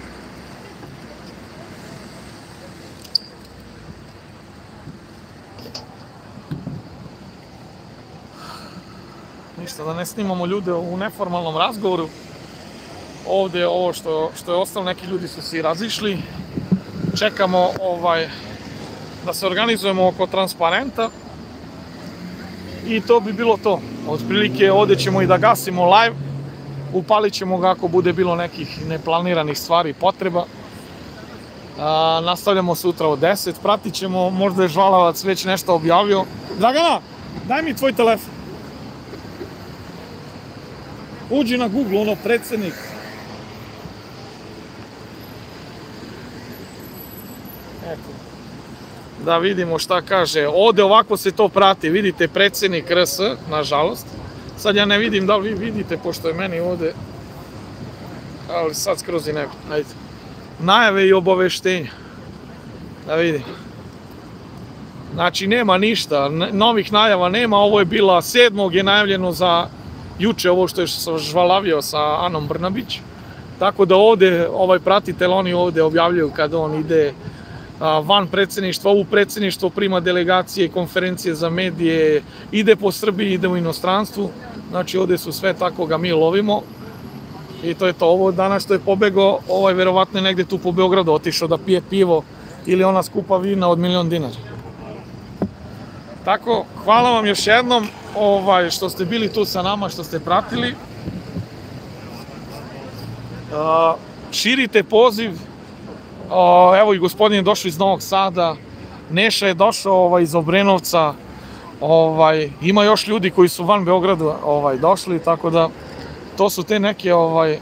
Ništa, da ne snimamo ljude u neformalnom razgovoru. Ovdje ovo što je ostalo, neki ljudi su se razišli. Čekamo da se organizujemo oko transparenta. I to bi bilo to. Otprilike ovdje ćemo i da gasimo live. Upalit ćemo ga ako bude bilo nekih neplaniranih stvari i potreba. Nastavljamo sutra od 10. Pratit ćemo, možda je Žvalavac već nešto objavio. Dragana, daj mi tvoj telefon. Uđi na Google, ono, predsjednik. Eto. Da vidimo šta kaže. Ovdje ovako se to prati. Vidite predsjednik RS, nažalost. Sad ja ne vidim da li vi vidite, pošto je meni ovdje... Ali sad skroz i ne vidim. Ajde. Najave i obaveštenja. Da vidim. Znači nema ništa. Novih najava nema. Ovo je bila 7. je najavljeno za juče ovo što je žvalavio sa Anom Brnabić. Tako da ovdje pratite, oni ovdje objavljuju kad on ide van predsjedništva, u predsjedništvo prima delegacije, konferencije za medije, ide po Srbiji, ide u inostranstvu. Znači ovdje su sve tako ga mi lovimo. I to je to. Ovo danas što je pobegao, verovatno je negdje tu po Beogradu otišao da pije pivo ili ona skupa vina od 1.000.000 dinara. Tako, hvala vam još jednom što ste bili tu sa nama, što ste pratili. Širite poziv. Evo i gospodin je došao iz Novog Sada, Neša je došao iz Obrenovca, ima još ljudi koji su van Beograda došli, tako da to su te neke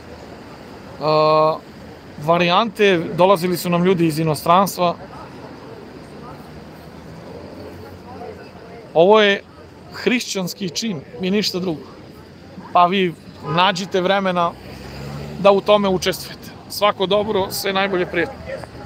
varijante. Dolazili su nam ljudi iz inostranstva. Ovo je hrišćanski čin i ništa drugo. Pa vi nađite vremena da u tome učestvujete. Svako dobro, sve najbolje, prijatno.